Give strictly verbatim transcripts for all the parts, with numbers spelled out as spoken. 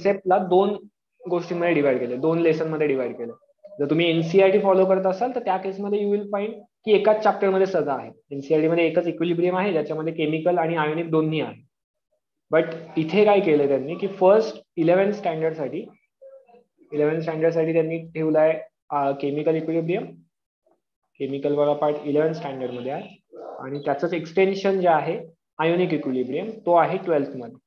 कन्सेप्टला दोन गोष्टींमध्ये डिवाइड केले, दोन लेसन मध्ये डिवाइड केलं. जर तुम्ही एनसीईआरटी फॉलो करत असाल तर त्या केसमध्ये यू विल फाइंड की एकाच चॅप्टर मध्ये सगळं आहे. एनसीईआरटी मध्ये एकच इक्विलिब्रियम आहे ज्याच्यामध्ये केमिकल आणि आयोनिक दोन्ही आहे. बट इथे काय केलं त्यांनी की फर्स्ट इलेव्हन्थ स्टँडर्ड साठी इलेव्हन्थ स्टँडर्ड साठी त्यांनी ठेवलाय केमिकल इक्विलिब्रियम. केमिकल वाला पार्ट इलेव्हन्थ स्टँडर्ड मध्ये आहे आणि त्याचंच एक्सटेन्शन जे आहे आयोनिक इक्विलिब्रियम तो आहे ट्वेल्थ मध्ये.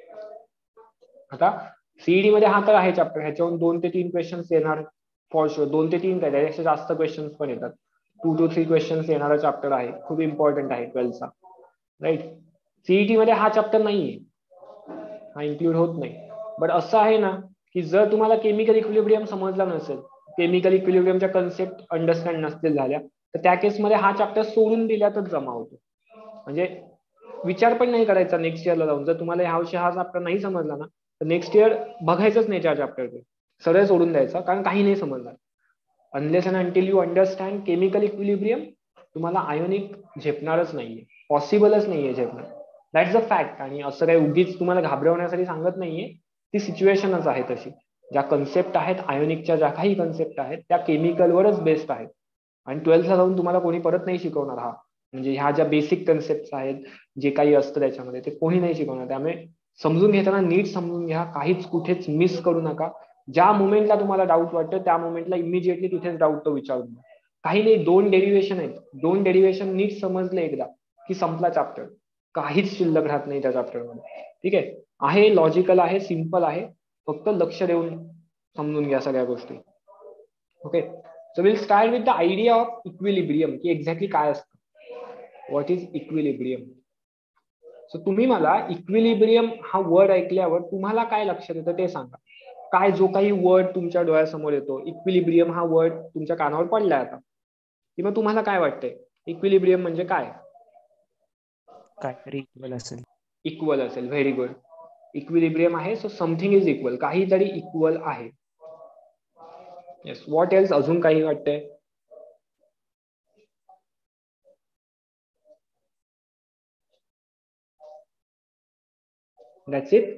आता सीईडी मध्ये हा तर आहे चॅप्टर, ह्याच्यावरून दोन ते तीन क्वेश्चन्स येणार फॉर शुअर. दोन ते तीन काय त्यापेक्षा जास्त क्वेश्चन्स पण येतात. टू टू थ्री क्वेश्चन्स येणारा चॅप्टर आहे, खूप इम्पॉर्टंट आहे ट्वेल्थचा, राईट. सीईटी मध्ये हा चॅप्टर नाहीये, हा इन्क्लूड होत नाही. बट असं आहे ना की जर तुम्हाला केमिकल इक्विलिब्रियम समजला नसेल, केमिकल इक्विलिब्रियमच्या कन्सेप्ट अंडरस्टँड नसतील झाल्या, तर त्या केसमध्ये हा चॅप्टर सोडून दिल्यातच जमा होतो. म्हणजे विचार पण नाही करायचा नेक्स्ट इयरला जाऊन. जर तुम्हाला ह्या वर्षी हा चॅप्टर नाही समजला ना तर नेक्स्ट इयर बघायचंच नाही त्या चॅप्टरकडे, सरळ सोडून द्यायचा, कारण काही नाही समजणार. Unless and until you understand chemical equilibrium तुम्हाला आयोनिक झेपणारच नाहीये, पॉसिबलच नाहीये झेपणं. That's a fact. आणि असं काही उगीच तुम्हाला घाबरवण्यासाठी सांगत नाहीये, ती सिच्युएशनच आहे तशी. ज्या कन्सेप्ट आहेत आयोनिकच्या, ज्या काही कन्सेप्ट आहेत त्या केमिकलवरच बेस्ड आहेत. आणि ट्वेल्थला जाऊन तुम्हाला कोणी परत नाही शिकवणार हा, म्हणजे ह्या ज्या बेसिक कन्सेप्ट आहेत जे काही असतं त्याच्यामध्ये ते कोणी नाही शिकवणार. त्यामुळे समजून घेताना नीट समजून घ्या, काहीच कुठेच मिस करू नका. ज्या मोमेंटला तुम्हाला डाऊट वाटतं त्या मोमेंटला इमिजिएटली तिथेच डाऊट तो विचारून घ्या. काही नाही, दोन डेरिव्हेशन आहेत, दोन डेरिव्हेशन नीट समजले एकदा की संपला चॅप्टर, काहीच शिल्लक राहत नाही त्या चॅप्टरमध्ये. ठीक आहे, आहे लॉजिकल आहे, सिम्पल आहे, फक्त लक्ष देऊन समजून घ्या सगळ्या गोष्टी. Okay, so will start with the idea of equilibrium, की एक्झॅक्टली काय असतं, व्हॉट इज इक्विलिब्रियम. सो तुम्ही मला इक्विलिब्रियम हा वर्ड ऐकल्यावर तुम्हाला काय लक्षात येतं ते सांगा. काय जो काही वर्ड तुमच्या डोळ्यासमोर येतो, इक्विलिब्रियम हा वर्ड तुमच्या कानावर पडलाय आता, किंवा तुम्हाला काय वाटतंय इक्विलिब्रियम म्हणजे काय? काहीतरी इक्वल असेल. इक्वल असेल, व्हेरी गुड. इक्विलिब्रियम आहे, सो समथिंग इज इक्वल, काहीतरी इक्वल आहे. येस, व्हॉट एल्स, अजून काही वाटतंय? That's it.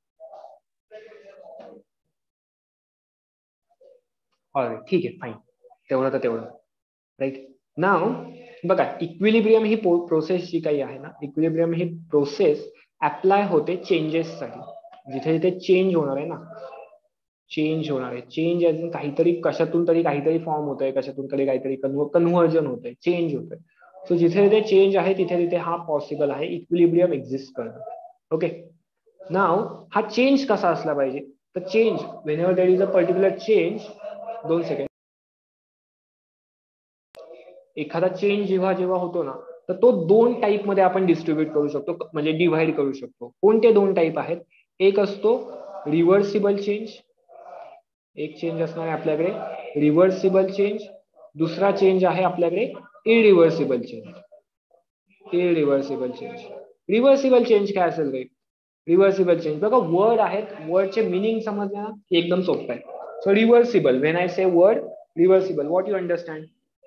ठीक आहे, फाईन, तेवढं तर तेवढं, राईट. नाव बघा, इक्विलिब्रियम ही प्रोसेस जी काही आहे ना, इक्विलिब्रियम ही प्रोसेस अप्लाय होते चेंजेस साठी. जिथे जिथे चेंज होणार आहे ना, चेंज होणार आहे, चेंज अजून काहीतरी कशातून तरी काहीतरी फॉर्म होत आहे, कशातून तरी काहीतरी कन्व्हर्जन होत आहे, चेंज होत आहे. सो जिथे जिथे चेंज आहे तिथे तिथे हा पॉसिबल आहे इक्विलिब्रियम एक्झिस्ट करणं. ओके, नाव हा चेंज कसा असला पाहिजे, तर change whenever there is a particular change, दोन सेकंड, एखादा चेंज जेव्हा जेव्हा होतो ना तर तो दोन टाईप मध्ये आपण डिस्ट्रीब्यूट करू शकतो, म्हणजे डिव्हाइड करू शकतो. कोणते दोन टाईप आहेत? एक असतो रिव्हर्सिबल चेंज, एक चेंज असणार आहे आपल्याकडे रिव्हर्सिबल चेंज, दुसरा चेंज आहे आपल्याकडे irreversible change. Irreversible change, reversible change काय असेल रे? रिव्हर्सिबल चेंज बघा, वर्ड आहेत, वर्डचे मिनिंग समजणं ना एकदम सोपं आहे. So reversible, when I say word reversible, what you understand?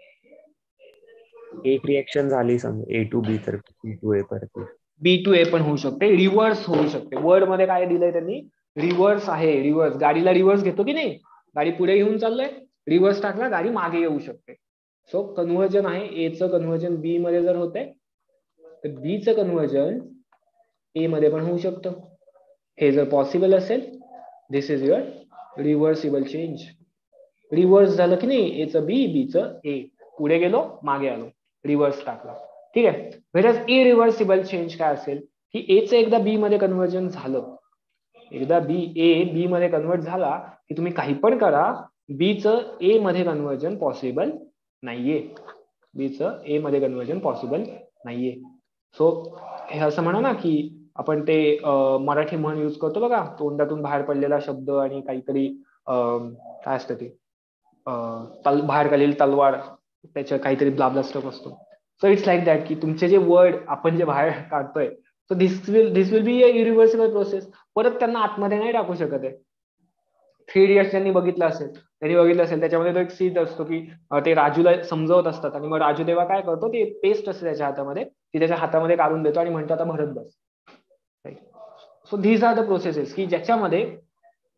एक रिएक्शन झाली समजा ए टू बी तर बी टू ए परत बी टू ए पण होऊ शकते, रिव्हर्स होऊ शकते. वर्ड मध्ये काय दिलंय त्यांनी? रिव्हर्स आहे. रिव्हर्स, गाडीला रिव्हर्स घेतो की नाही, गाडी पुढे घेऊन चाललंय, रिव्हर्स टाकला गाडी मागे येऊ शकते. सो कन्व्हर्जन आहे, ए चं कन्व्हर्जन बी मध्ये जर होतंय तर बी चं कन्व्हर्जन ए मध्ये पण होऊ शकतं. हे जर पॉसिबल असेल, this is your reversible change. Reverse झालं की नाही, ए चं बी, बी चं ए, पुढे गेलो मागे आलो, रिव्हर्स टाकला. ठीक आहे. व्हेअरएज इरिव्हर्सिबल चेंज काय असेल की ए चं एकदा बी मध्ये कन्व्हर्जन झालं, एकदा बी ए बी मध्ये कन्व्हर्ट झाला की तुम्ही काही पण करा, बी चं ए मध्ये कन्व्हर्जन पॉसिबल नाहीये. बी चं ए मध्ये कन्व्हर्जन पॉसिबल नाहीये. सो हे असं म्हणा ना की आपण ते मराठी म्हण यूज करतो बघा, तोंडातून बाहेर पडलेला शब्द आणि काहीतरी काय असतं ते तल बाहेर काढलेली तलवार, त्याच्या काहीतरी ब्लाब्ला स्टफ असतो. सो इट्स लाईक दॅट की तुमचे जे वर्ड आपण जे बाहेर काढतोय, so this will this will be a irreversible process. परत त्यांना आतमध्ये नाही टाकू शकत आहे. थ्री इडियट्स ज्यांनी बघितलं असेल त्यांनी बघितलं असेल त्याच्यामध्ये तो एक सीन असतो की ते राजूला समजवत असतात आणि मग राजू तेव्हा काय करतो, ते पेस्ट असते त्याच्या हातामध्ये, ती त्याच्या हातामध्ये काढून देतो आणि म्हणतो आता भरत बस. So these are the processes की ज्याच्यामध्ये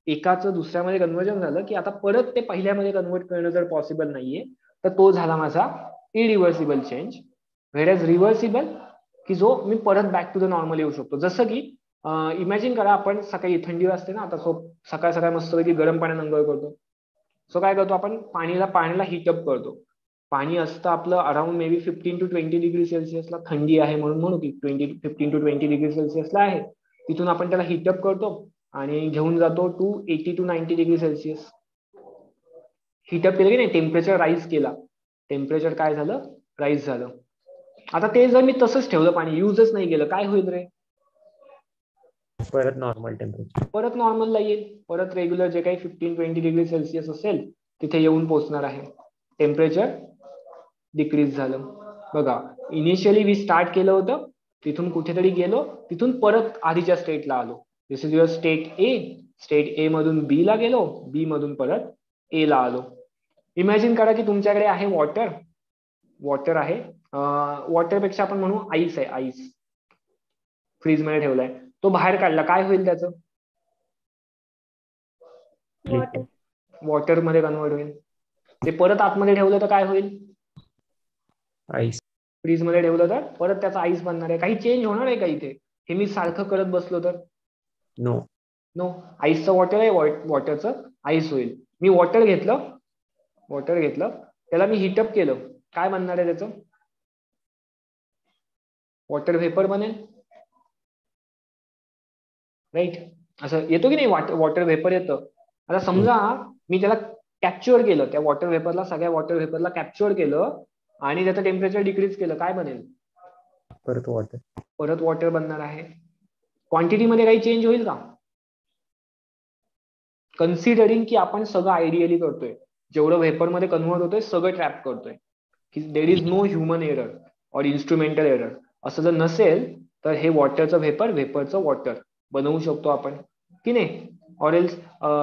एकाचं दुसऱ्यामध्ये कन्व्हर्जन झालं की आता परत ते पहिल्यामध्ये कन्व्हर्ट करणं जर पॉसिबल नाहीये तर तो झाला माझा इरिव्हर्सिबल चेंज. व्हेअरएज रिव्हर्सिबल की जो मी परत बॅक टू द नॉर्मल येऊ शकतो. जसं की इमॅजिन करा आपण सकाळी थंडी वाजते ना, आता सो सकाळ सकाळ मस्तपैकी गरम पाण्याने अंघोळ करतो. सो काय करतो आपण, पाणीला पाण्याला हिटअप करतो. पाणी असतं आपलं around may be fifteen to twenty degree सेल्सिअसला, थंडी आहे म्हणून म्हणू की twenty fifteen to twenty degree सेल्सिअसला आहे. तिथून आपण त्याला हिटअप करतो आणि घेऊन जातो to eighty to ninety degree celsius. Heat up केलं की नाही, टेम्परेचर राईज केला, टेम्परेचर काय झालं, राईज झालं. आता ते जर मी तसंच ठेवलं, पाणी युजच नाही केलं, काय होईल रे, परत नॉर्मल टेम्परेचर, परत नॉर्मलला येईल. परत रेग्युलर जे काही फिफ्टीन ट्वेंटी डिग्री सेल्सिअस असेल तिथे येऊन पोहोचणार आहे. टेम्परेचर डिक्रीज झालं. बघा, इनिशियली मी स्टार्ट केलं होतं, तिथून कुठेतरी गेलो, तिथून परत आधीच्या स्टेटला आलो. This is your state A. State A मधून बी ला गेलो, बी मधून परत ए ला आलो. इमॅजिन करा की तुमच्याकडे आहे वॉटर, वॉटर आहे, वॉटर पेक्षा आपण म्हणू आईस आहे, आईस फ्रीज मध्ये ठेवलाय. तो बाहेर काढला, काय होईल त्याचं, वॉटर मध्ये कन्वर्ट होईल. ते परत आतमध्ये ठेवलं तर काय होईल, आईस. फ्रीज मध्ये ठेवलं तर परत त्याचा आईस बनणार आहे. काही चेंज होणार आहे का इथे, हे मी सारखं करत बसलो तर, नो नो. आईसचं वॉटर आहे, वॉटरचं आईस होईल. मी वॉटर घेतलं, वॉटर घेतलं त्याला मी हिटअप केलं, काय बनणार आहे त्याचं, वॉटर व्हेपर बनेल, राईट. असं येतो की नाही, वॉटर व्हेपर येतं. आता समजा मी त्याला कॅप्चर केलं, त्या वॉटर व्हेपरला, सगळ्या वॉटर व्हेपरला कॅप्चर केलं आणि त्याचं टेम्परेचर डिक्रीज केलं, काय बनेल, परत वॉटर, परत वॉटर बनणार आहे. क्वांटिटी मध्ये काही चेंज होईल का, कन्सिडरिंग की आपण सगळं आयडियली करतोय, जेवढं व्हेपर मध्ये कन्व्हर्ट होतोय सगळं ट्रॅप करतोय, की there is no human error और इन्स्ट्रुमेंटल एरर. असं जर नसेल तर हे वॉटरचं व्हेपर, व्हेपरचं वॉटर बनवू शकतो आपण की नाही. ऑर एल्स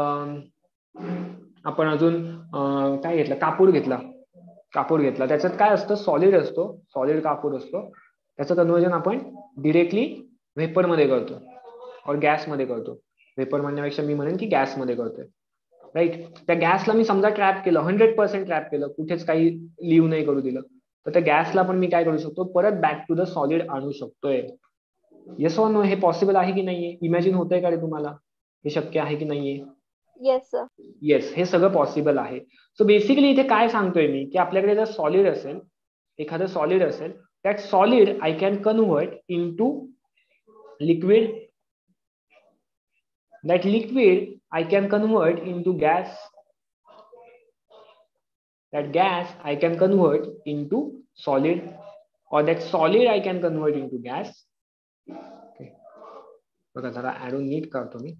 आपण अजून काय घेतलं, कापूर घेतला, कापूर घेतला त्याच्यात काय असतं, सॉलिड असतो, सॉलिड कापूर असतो, त्याचं कन्व्हर्जन आपण डिरेक्टली व्हेपर मध्ये करतो और गॅस मध्ये करतो. व्हेपर म्हणण्यापेक्षा मी म्हणेन की गॅस मध्ये करतोय, राईट. त्या गॅसला मी समजा ट्रॅप केलं, हंड्रेड पर्सेंट ट्रॅप केलं, कुठेच काही लिव्ह नाही करू दिलं, तर त्या गॅसला पण मी काय करू शकतो, परत बॅक टू द सॉलिड आणू शकतोय. येस ऑर नो, हे पॉसिबल आहे की नाहीये, इमॅजिन होतंय का रे तुम्हाला, हे शक्य आहे की नाहीये. Yes sir. येस, हे सगळं पॉसिबल आहे. सो बेसिकली इथे काय सांगतोय मी, की आपल्याकडे जर सॉलिड असेल, एखादं सॉलिड असेल, that solid I can convert into liquid, that liquid I can convert into gas, that gas I can convert into solid, or that solid I can convert into gas. Okay. बघा जरा arrow नीट करतो मी.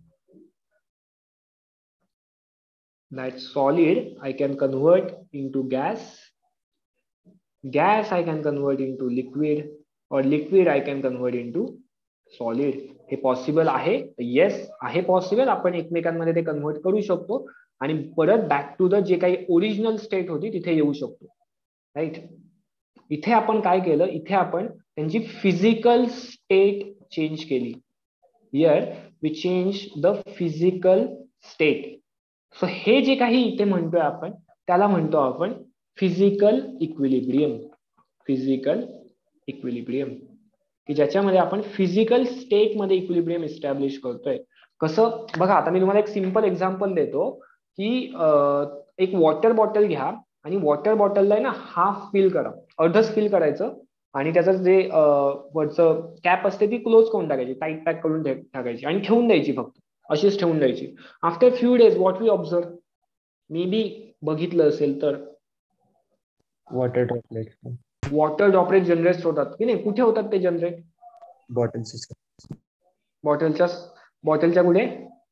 That solid I can convert into gas, gas I can convert into liquid, or liquid I can convert into solid. हे possible आहे, yes आहे possible. आपण एकमेकांमध्ये ते कन्व्हर्ट करू शकतो आणि परत बॅक टू द जे काही ओरिजिनल स्टेट होती तिथे येऊ शकतो, राईट. इथे आपण काय केलं, इथे आपण त्यांची फिजिकल स्टेट चेंज केली. Here we change the physical state. So हे जे काही इथे म्हणतोय आपण त्याला म्हणतो आपण फिजिकल इक्विलिब्रियम, फिजिकल इक्विलिब्रियम, की ज्याच्यामध्ये आपण फिजिकल स्टेट मध्ये इक्विलिब्रियम एस्टॅब्लिश करतोय. कसं बघा, आता मी तुम्हाला एक सिंपल एक्झाम्पल देतो, की एक वॉटर बॉटल घ्या आणि वॉटर बॉटलला आहे ना हाफ फिल करा, अर्धच फिल करायचं आणि त्याचं जे वरचं कॅप असते ती क्लोज करून टाकायची, टाईट पॅक करून टाकायची आणि ठेवून द्यायची, फक्त अशीच ठेवून द्यायची. After few days what we observe, may be बघितलं असेल तर water droplet, water droplet generate होतात की नाही, कुठे होतात ते जनरेट, बॉटल बॉटलच्या बॉटलच्या कुठे,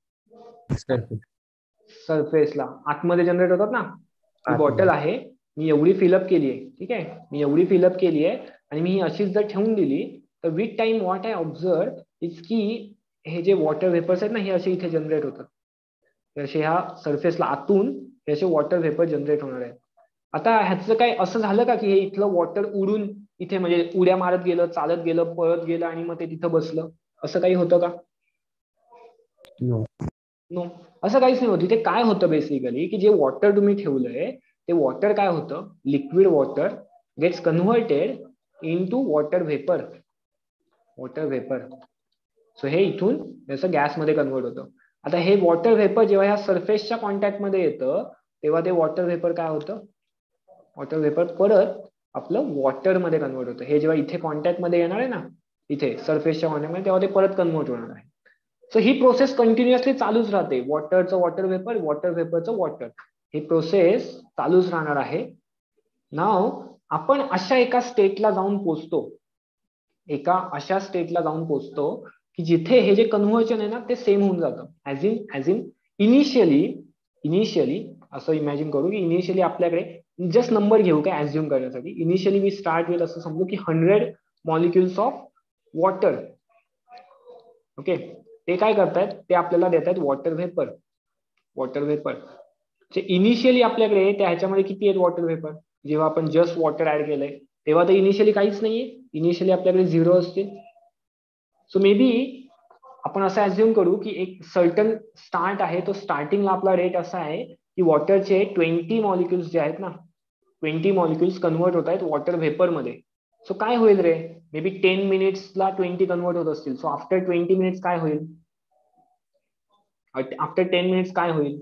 सरफेसला आतमध्ये जनरेट होतात ना. ही बॉटल आहे, मी एवढी फिलअप केली आहे, ठीक आहे, मी एवढी फिलअप केली आहे आणि मी अशीच जर ठेवून दिली तर with time what I observe is की हे जे वॉटर व्हेपर्स आहेत ना हे असे इथे जनरेट होतात, असे ह्या सरफेसला आतून हे असे वॉटर व्हेपर जनरेट होणार आहेत. आता ह्याचं काय असं झालं का की हे इथलं वॉटर उडून इथे म्हणजे उड्या मारत गेलं, चालत गेलं, पळत गेलं आणि मग ते तिथं बसलं, असं काही होतं का, नो. नो, असं काहीच नाही होत. इथे काय होतं बेसिकली की जे वॉटर तुम्ही ठेवलंय ते वॉटर काय होतं, liquid water gets converted into water vapour. Water vapour. So हे इथून जसं गॅसमध्ये कन्व्हर्ट होतं. आता हे वॉटर व्हेपर जेव्हा ह्या सरफेसच्या कॉन्टॅक्ट मध्ये येतं तेव्हा ते वॉटर व्हेपर काय होतं, वॉटर व्हेपर परत आपलं वॉटर मध्ये कन्व्हर्ट होतं. हे जेव्हा इथे कॉन्टॅक्ट मध्ये येणार आहे ना, इथे सरफेसच्या कॉन्टॅक्ट मध्ये, तेव्हा ते परत कन्व्हर्ट होणार आहे. सो ही प्रोसेस कंटिन्युअसली चालूच राहते. वॉटरचं वॉटर व्हेपर, वॉटर व्हेपरचं वॉटर, ही प्रोसेस चालूच राहणार आहे. नाव आपण अशा एका स्टेटला जाऊन पोहोचतो, एका अशा स्टेटला जाऊन पोहोचतो की जिथे हे जे कन्व्हर्जन आहे ना ते सेम होऊन जातं. As in as in initially initially असं इमॅजिन करू की इनिशियली आपल्याकडे जस्ट नंबर घेऊ काय ऍझ्युम करण्यासाठी, इनिशियली वी स्टार्ट विथ असं समजू की hundred molecules of water. Okay, ते काय करतायत, ते आपल्याला देत आहेत water vapour. Water vapour initially आपल्याकडे त्या ह्याच्यामध्ये किती आहेत वॉटर व्हेपर, जेव्हा आपण जस्ट वॉटर ऍड केलंय तेव्हा तर इनिशियली काहीच नाहीये, इनिशियली आपल्याकडे झिरो असतील. सो मे बी आपण असं ऍझ्युम करू की एक सर्टन स्टार्ट आहे, तो स्टार्टिंगला आपला रेट असा आहे की वॉटरचे ट्वेंटी मॉलिक्युल्स जे आहेत ना, ट्वेंटी मॉलिक्युल्स कन्व्हर्ट होत आहेत वॉटर व्हेपर मध्ये. सो काय होईल रे, मे बी टेन मिनिट्सला ट्वेंटी कन्व्हर्ट होत असतील. सो आफ्टर ट्वेंटी मिनिट्स काय होईल, आफ्टर टेन मिनिट्स काय होईल,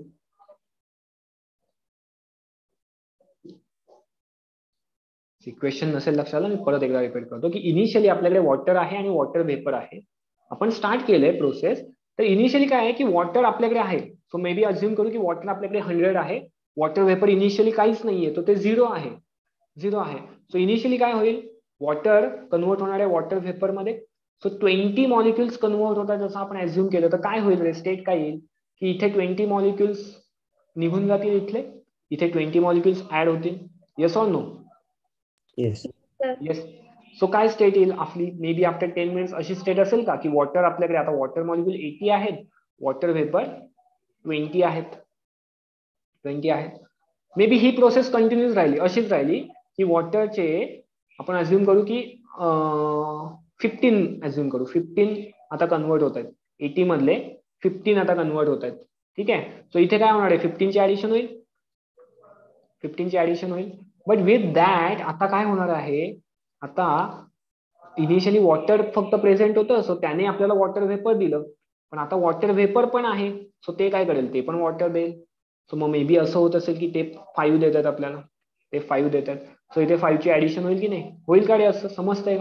क्वेश्चन नसेल लक्षात आलं, मी परत एकदा रिपीट करतो की इनिशियली आपल्याकडे वॉटर आहे आणि वॉटर व्हेपर आहे. आपण स्टार्ट केलंय प्रोसेस, तर इनिशियली काय आहे की वॉटर आपल्याकडे आहे. सो मे बी अज्युम करू की वॉटर आपल्याकडे हंड्रेड आहे, वॉटर व्हेपर इनिशियली काहीच नाहीये, तो ते झिरो आहे, झिरो आहे. सो इनिशियली काय होईल, वॉटर कन्व्हर्ट होणार आहे वॉटर व्हेपर मध्ये. सो ट्वेंटी मॉलिक्युल्स कन्व्हर्ट होतात जसं आपण ऍझ्युम केलं, तर काय होईल रे, स्टेट काय येईल की इथे ट्वेंटी मॉलिक्युल्स निघून जातील, इथले इथे ट्वेंटी मॉलिक्युल्स ऍड होतील. Yes or no? Yes. Yes. So काय स्टेट येईल आपली, maybe after ten minutes अशी स्टेट असेल का की वॉटर आपल्याकडे आता वॉटर मॉलिक्युल एटी आहेत, वॉटर व्हेपर ट्वेंटी आहेत, ट्वेंटी आहेत. May be he process continuous राहिली, अशीच राहिली की वॉटरचे आपण अज्युम करू की फिफ्टीन अज्युम करू, फिफ्टीन आता कन्वर्ट होत आहेत, एटी मधले फिफ्टीन आता कन्वर्ट होत आहेत. ठीक आहे, सो इथे काय होणार आहे, फिफ्टीनची ऍडिशन होईल, फिफ्टीनची ऍडिशन होईल. बट विथ दॅट आता काय होणार आहे, आता इनिशियली वॉटर फक्त प्रेझेंट होतं, सो त्याने आपल्याला वॉटर व्हेपर दिलं. पण आता वॉटर व्हेपर पण आहे, सो ते काय करेल, ते पण वॉटर देईल. सो मग मे बी असं होत असेल की ते फाईव्ह देतात आपल्याला, ते फाईव्ह देतात. सो इथे फाईव्ह ची ऍडिशन होईल की नाही, होईल का रे, असं समजतंय का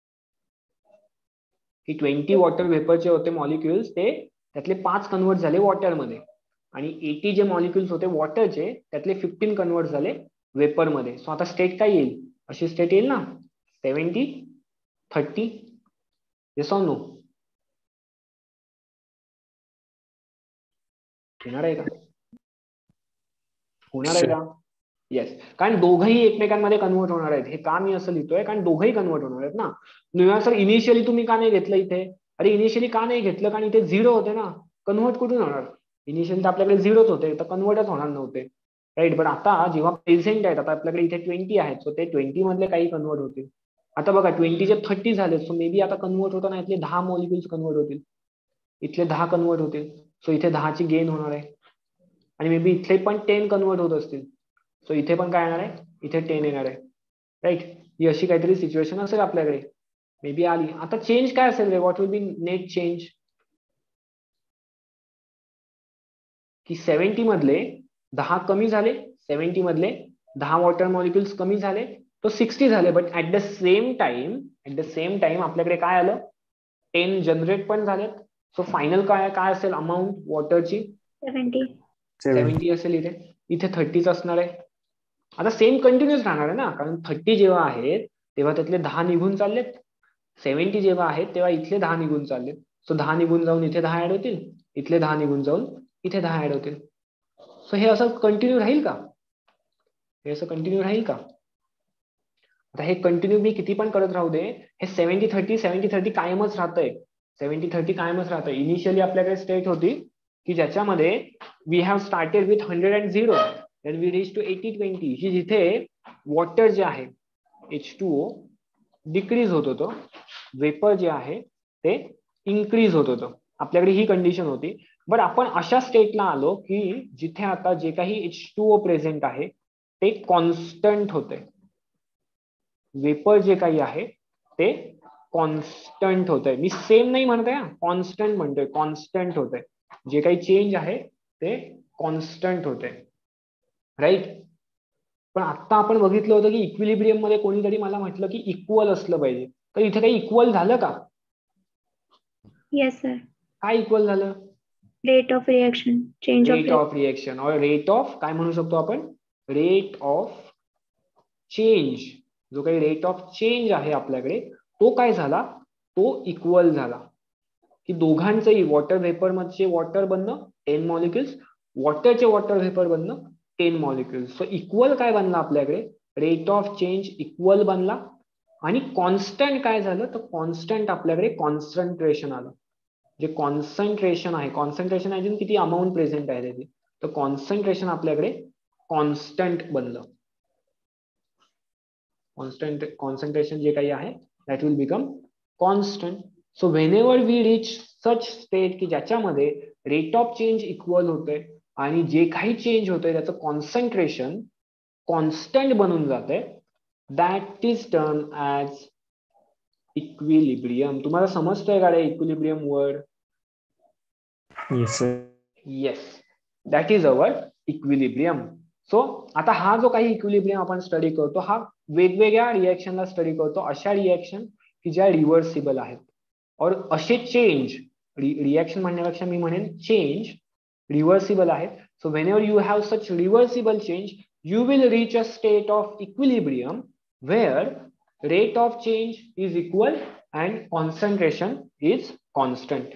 की ट्वेंटी वॉटर व्हेपरचे होते मॉलिक्युल्स, ते त्यातले पाच कन्वर्ट झाले वॉटरमध्ये, आणि एटी जे मॉलिक्युल्स होते वॉटरचे त्यातले फिफ्टीन कन्वर्ट झाले वेपर मध्ये. सो आता स्टेट काय येईल, अशी स्टेट येईल ना, seventy thirty. Yes or no? होणार आहे का, होणार आहे का? येस, कारण दोघंही एकमेकांमध्ये कन्वर्ट होणार आहेत. हे का मी असं लिहितोय, कारण दोघंही कन्वर्ट होणार आहेत ना. निळा सर इनिशियली तुम्ही का नाही घेतलं इथे, अरे इनिशियली का नाही घेतलं, कारण इथे झिरो होते ना, कन्वर्ट कुठून होणार, इनिशियली तर आपल्याकडे झिरोच होते, तर कन्वर्टच होणार नव्हते, राईट. पण आता जेव्हा प्रेझेंट आहेत, आता आपल्याकडे इथे ट्वेंटी आहेत, सो ते ट्वेंटी मधले काही कन्वर्ट होतील. आता बघा ट्वेंटीचे थर्टी झाले, सो मे बी आता कन्वर्ट होताना इथले दहा मॉलिक्युल्स कन्वर्ट होतील, इथले दहा कन्वर्ट होतील. सो इथे दहाची गेन होणार आहे, आणि मे बी इथले पण टेन कन्वर्ट होत असतील, सो इथे पण काय येणार आहे, इथे टेन येणार आहे, राईट. ही अशी काहीतरी सिच्युएशन असेल आपल्याकडे, मे बी आली. आता चेंज काय असेल रे, what will be net change, की सेव्हन्टी मधले दहा कमी झाले, सेव्हन्टी मधले दहा वॉटर मॉलिक्युल्स कमी झाले, तो सिक्स्टी झाले. But at the same time at the same time आपल्याकडे काय आलं, टेन जनरेट पण झालेत. सो फायनल काय काय असेल अमाऊंट वॉटरची, सेव्हन्टी सेव्हन्टी असेल, इथे इथे थर्टीच असणार आहे. आता सेम कंटिन्युअस राहणार आहे ना, कारण थर्टी जेव्हा आहेत तेव्हा त्यातले दहा निघून चाललेत, सेव्हन्टी जेव्हा आहेत तेव्हा इथले दहा निघून चाललेत. सो दहा निघून जाऊन इथे दहा ऍड होतील, इथले दहा निघून जाऊन इथे दहा ऍड होतील. सो हे असं कंटिन्यू राहील का, हे असं कंटिन्यू राहील का? आता हे कंटिन्यू मी किती पण करत राहू दे, हे सेव्हन्टी थर्टी सेव्हन्टी थर्टी कायमच राहतंय, सेव्हन्टी थर्टी कायमच राहतंय. इनिशियली आपल्याकडे स्टेट होती की ज्याच्यामध्ये we have started with hundred and zero, then we reach to eighty twenty, ही जिथे वॉटर जे आहे एच टू ओ डिक्रीज होत होतं, वेपर जे आहे ते इन्क्रीज होत होतं. आपल्याकडे ही कंडिशन होती. बट आपण अशा स्टेटला आलो की जिथे आता जे काही एच टू ओ प्रेझेंट आहे ते कॉन्स्टंट होते. वेपर जे काही आहे ते कॉन्स्टंट होतंय. मी सेम नाही म्हणतोय, कॉन्स्टंट म्हणतोय. कॉन्स्टंट होतंय. जे काही चेंज आहे ते कॉन्स्टंट होते. राईट. पण आता आपण बघितलं होतं की इक्विलिब्रियम मध्ये कोणीतरी मला म्हटलं की इक्वल असलं पाहिजे. तर इथे काही इक्वल झालं का? Yes sir. काय इक्वल झालं? Rate of reaction, change of rate of reaction और रेट ऑफ काय म्हणू शकतो आपण? Rate of change. जो काही रेट ऑफ चेंज आहे आपल्याकडे तो काय झाला? तो इक्वल झाला. की दोघांचंही वॉटर व्हेपर मध्ये वॉटर बनणं टेन मॉलिक्युल्स, वॉटरचे वॉटर व्हेपर बनणं टेन मॉलिक्युल्स. सो इक्वल काय बनला आपल्याकडे? रेट ऑफ चेंज इक्वल बनला. आणि कॉन्स्टंट काय झालं? तर कॉन्स्टंट आपल्याकडे कॉन्सन्ट्रेशन आलं. जे कॉन्सन्ट्रेशन आहे, कॉन्सन्ट्रेशन आहे किती अमाऊंट प्रेझेंट आहे त्याची, तर कॉन्सन्ट्रेशन आपल्याकडे कॉन्स्टंट बनलं. कॉन्स्टंट कॉन्सन्ट्रेशन जे काही आहे that will become constant. So whenever we reach such state की ज्याच्यामध्ये रेट ऑफ चेंज इक्वल होतंय आणि जे काही चेंज होतंय त्याचं कॉन्सन्ट्रेशन कॉन्स्टंट बनून जातंय, that is term as equilibrium. तुम्हाला समजतंय का रे equilibrium word? Yes sir. Yes, that is our equilibrium. So आता हा जो काही इक्विलिब्रियम आपण स्टडी करतो हा वेगवेगळ्या रिएक्शनला स्टडी करतो. अशा रिएक्शन की ज्या रिव्हर्सिबल आहेत. और असे चेंज, रिएक्शन म्हणण्यापेक्षा मी म्हणेन चेंज रिव्हर्सिबल आहेत. So whenever you have such reversible change you will reach a state of equilibrium where rate of change is equal and concentration is constant.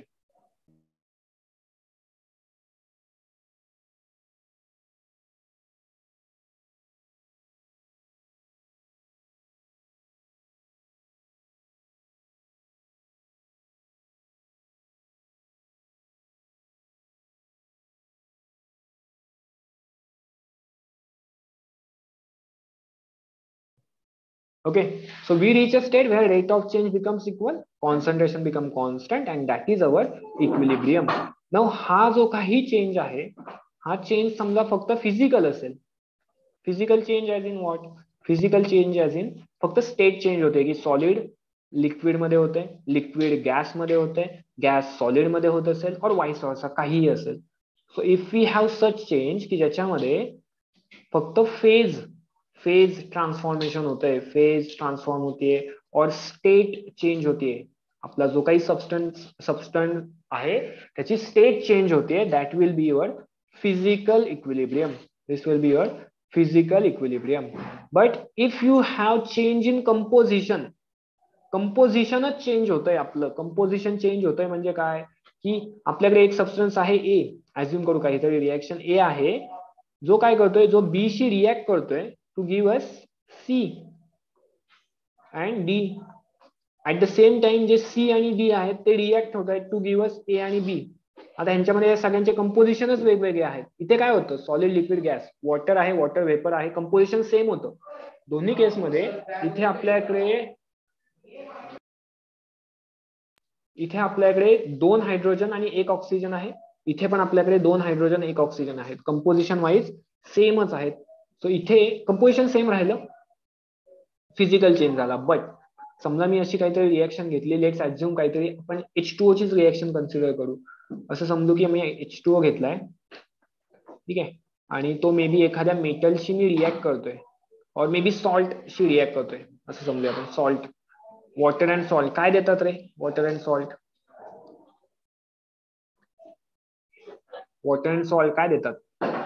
Okay, so we reach a state where rate of change becomes equal, concentration become constant, and that is our equilibrium. Now हा जो काही change आहे हा change समजा फक्त physical असेल. Physical change as in what? Physical change as in फक्त state change होते की सॉलिड लिक्विड मध्ये होते, लिक्विड गॅस मध्ये होते, गॅस सॉलिड मध्ये होत असेल और वाईस वर्सा काहीही असेल. So if we have such change की ज्याच्यामध्ये फक्त फेज फेज ट्रान्सफॉर्मेशन होतंय, फेज ट्रान्सफॉर्म होतीये और स्टेट चेंज होतीये. आपला जो काही सबस्टन्स सबस्टन्स आहे त्याची स्टेट चेंज होतीये, that will be your physical equilibrium. This will be your physical equilibrium. But if you have change in composition, कंपोजिशनच चेंज होतंय आपलं. कंपोजिशन चेंज होतंय म्हणजे काय की आपल्याकडे एक सबस्टन्स आहे ए, ऍझ्युम करू काहीतरी रिएक्शन ए आहे जो काय करतोय, जो बी शी रिएक्ट करतोय to give us C and D. At the same time जे सी आणि डी आहेत ते रिएक्ट होत आहेत टू गिव्ह अस ए आणि बी. आता ह्यांच्यामध्ये सगळ्यांचे कंपोजिशनच वेगवेगळे आहेत. इथे काय होतं, सॉलिड लिक्विड गॅस, वॉटर आहे, वॉटर वेपर आहे, कंपोजिशन सेम होतं दोन्ही केसमध्ये. इथे आपल्याकडे इथे आपल्याकडे दोन हायड्रोजन आणि एक ऑक्सिजन आहे. इथे पण आपल्याकडे दोन हायड्रोजन एक ऑक्सिजन आहेत. कंपोजिशन वाईज सेमच आहेत. सो इथे कंपोजिशन सेम राहिलं, फिजिकल चेंज झाला. बट समजा मी अशी काहीतरी रिएक्शन घेतली, लेट्स ऍझ्युम काहीतरी आपण एच टू ओ चीच रिएक्शन कन्सिडर करू. असं समजू की मी एच टू ओ घेतलाय, ठीक आहे, आणि तो मे बी एखाद्या मेटलशी मी रिॲक्ट करतोय और मे बी सॉल्टशी रिॲक्ट करतोय असं समजूया आपण. सॉल्ट, वॉटर अँड सॉल्ट काय देतात रे? Water and salt, water and salt काय देतात?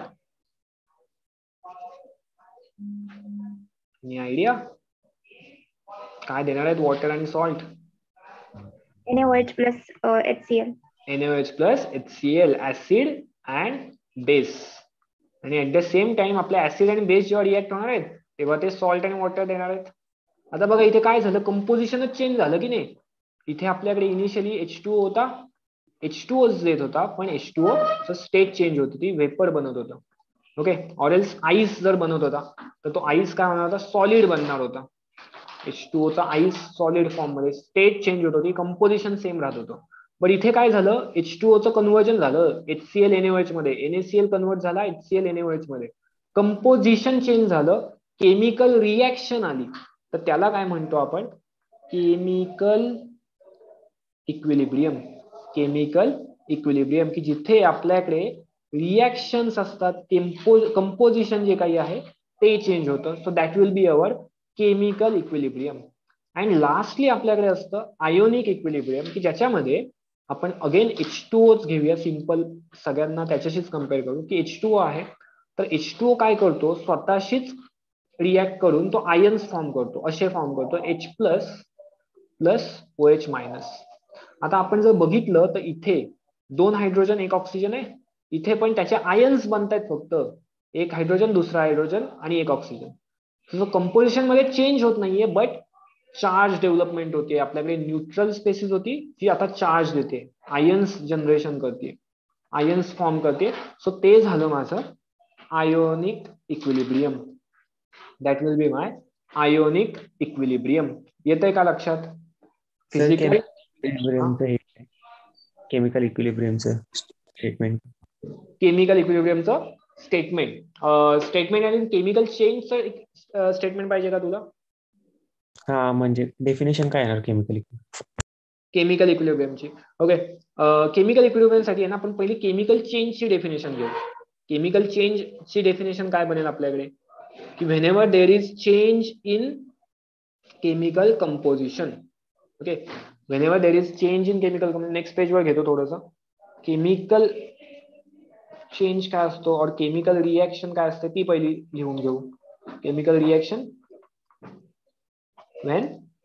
any आयडिया काय देणार आहेत water and salt? N A O H plus H C L. N A O H plus H C L, acid and base. आणि at the same time आपल्या acid आणि base जेव्हा react होणार आहेत तेव्हा ते सॉल्ट आणि वॉटर देणार आहेत. आता बघा इथे काय झालं, कंपोजिशनच चेंज झालं की नाही. इथे आपल्याकडे इनिशियली एच टू ओ होता, एच टू ओ देत होता, पण H two O state change होती, ती वेपर बनत होतं. ओके, ऑर एल्स आईस जर बनत होता तर तो आईस काय होणार होता, सॉलिड बनणार होता. एच टू ओ चा आईस सॉलिड फॉर्म मध्ये, स्टेट चेंज होत होती, कंपोजिशन सेम राहत होतं. बट इथे काय झालं, एच टू ओ चं कन्व्हर्जन झालं एचसीएल एनएओएच मध्ये, एनएसीएल कन्वर्ट झाला एचसीएल एनएओएच मध्ये, कंपोजिशन चेंज झालं, केमिकल रिॲक्शन आली, तर त्याला काय म्हणतो आपण, केमिकल इक्विलिब्रियम. केमिकल इक्विलिब्रियम, की जिथे आपल्याकडे रिॲक्शन्स असतात, कंपोजिशन जे काही आहे ते चेंज होतं. So that will be our chemical equilibrium. And lastly आपल्याकडे असतं आयोनिक इक्विलिब्रियम, की ज्याच्यामध्ये आपण अगेन एच टू ओच घेऊया, सिंपल सगळ्यांना त्याच्याशीच कम्पेअर करू, की एच टू ओ आहे तर एच टू ओ काय करतो, स्वतःशीच रिॲक्ट करून तो आयन्स फॉर्म करतो, असे फॉर्म करतो, H plus plus O H minus. आता आपण जर बघितलं तर इथे दोन हायड्रोजन एक ऑक्सिजन आहे, इथे पण त्याचे आयन्स बनतायत, फक्त एक हायड्रोजन दुसरा हायड्रोजन आणि एक ऑक्सिजन. सो कंपोजिशन मध्ये चेंज होत नाहीये, बट चार्ज डेव्हलपमेंट होते. आपल्याकडे न्यूट्रल स्पेसिस होती जी आता चार्ज देते, आयन्स जनरेशन करते, आयन्स फॉर्म करते. सो ते झालं माझं ionic equilibrium. That will be my ionic equilibrium. येतंय का लक्षात? फिजिकल केमिकल इक्विलिब्रियमचं स्टेटमेंट, केमिकल इक्विलिब्रियमचं स्टेटमेंट स्टेटमेंट आणि केमिकल चेंजचं स्टेटमेंट पाहिजे का तुला? हा, म्हणजे डेफिनेशन काय येणार केमिकल केमिकल इक्विलिब्रियमची? ओके, केमिकल इक्विलिब्रियम साठी आहे ना, आपण पहिली केमिकल चेंजची डेफिनेशन घेऊ. केमिकल चेंजची डेफिनेशन काय बनेल आपल्याकडे, की whenever there is change in chemical composition. Okay, whenever there is change in chemical composition. Next page वर घेतो थोडंसं. केमिकल चेंज काय असतो और केमिकल रिएक्शन काय असते ती पहिली लिहून घेऊ. Chemical reaction when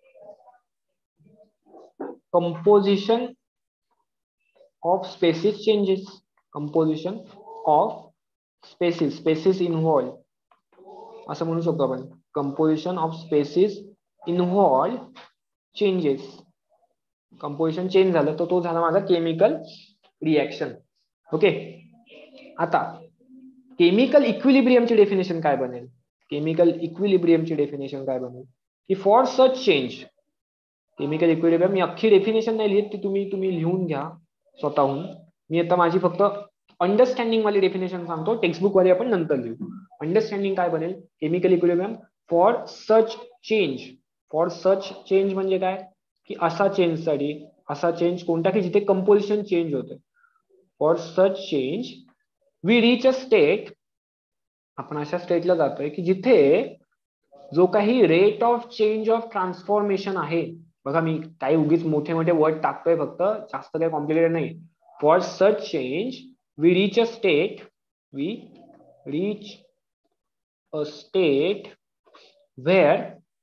composition of species changes, composition of species, species involved असं म्हणू शकतो आपण. composition of species involved changes, composition change झालं तर तो झाला माझा केमिकल रिएक्शन. ओके, आता केमिकल इक्विलिब्रियमची डेफिनेशन काय बनेल? केमिकल इक्विलिब्रियमची डेफिनेशन काय बनेल, की for such change, chemical equilibrium, मी अख्खी डेफिनेशन नाही लिहित, ती तुम्ही तुम्ही लिहून घ्या स्वतःहून. मी आता माझी फक्त अंडरस्टँडिंग वाली डेफिनेशन सांगतो, टेक्स्टबुक वाली आपण नंतर लिहू. अंडरस्टँडिंग काय बनेल, chemical equilibrium for such change. For such change म्हणजे काय, की असा चेंजसाठी, असा चेंज कोणता की जिथे कंपोजिशन चेंज होते. For such change we reach a state, आपण अशा स्टेटला जातोय की जिथे जो काही rate of change of transformation आहे, बघा मी काही उगीच मोठे मोठे वर्ड टाकतोय, फक्त जास्त काही कॉम्प्लिकेटेड नाही. For such change we reach a state, we reach a state where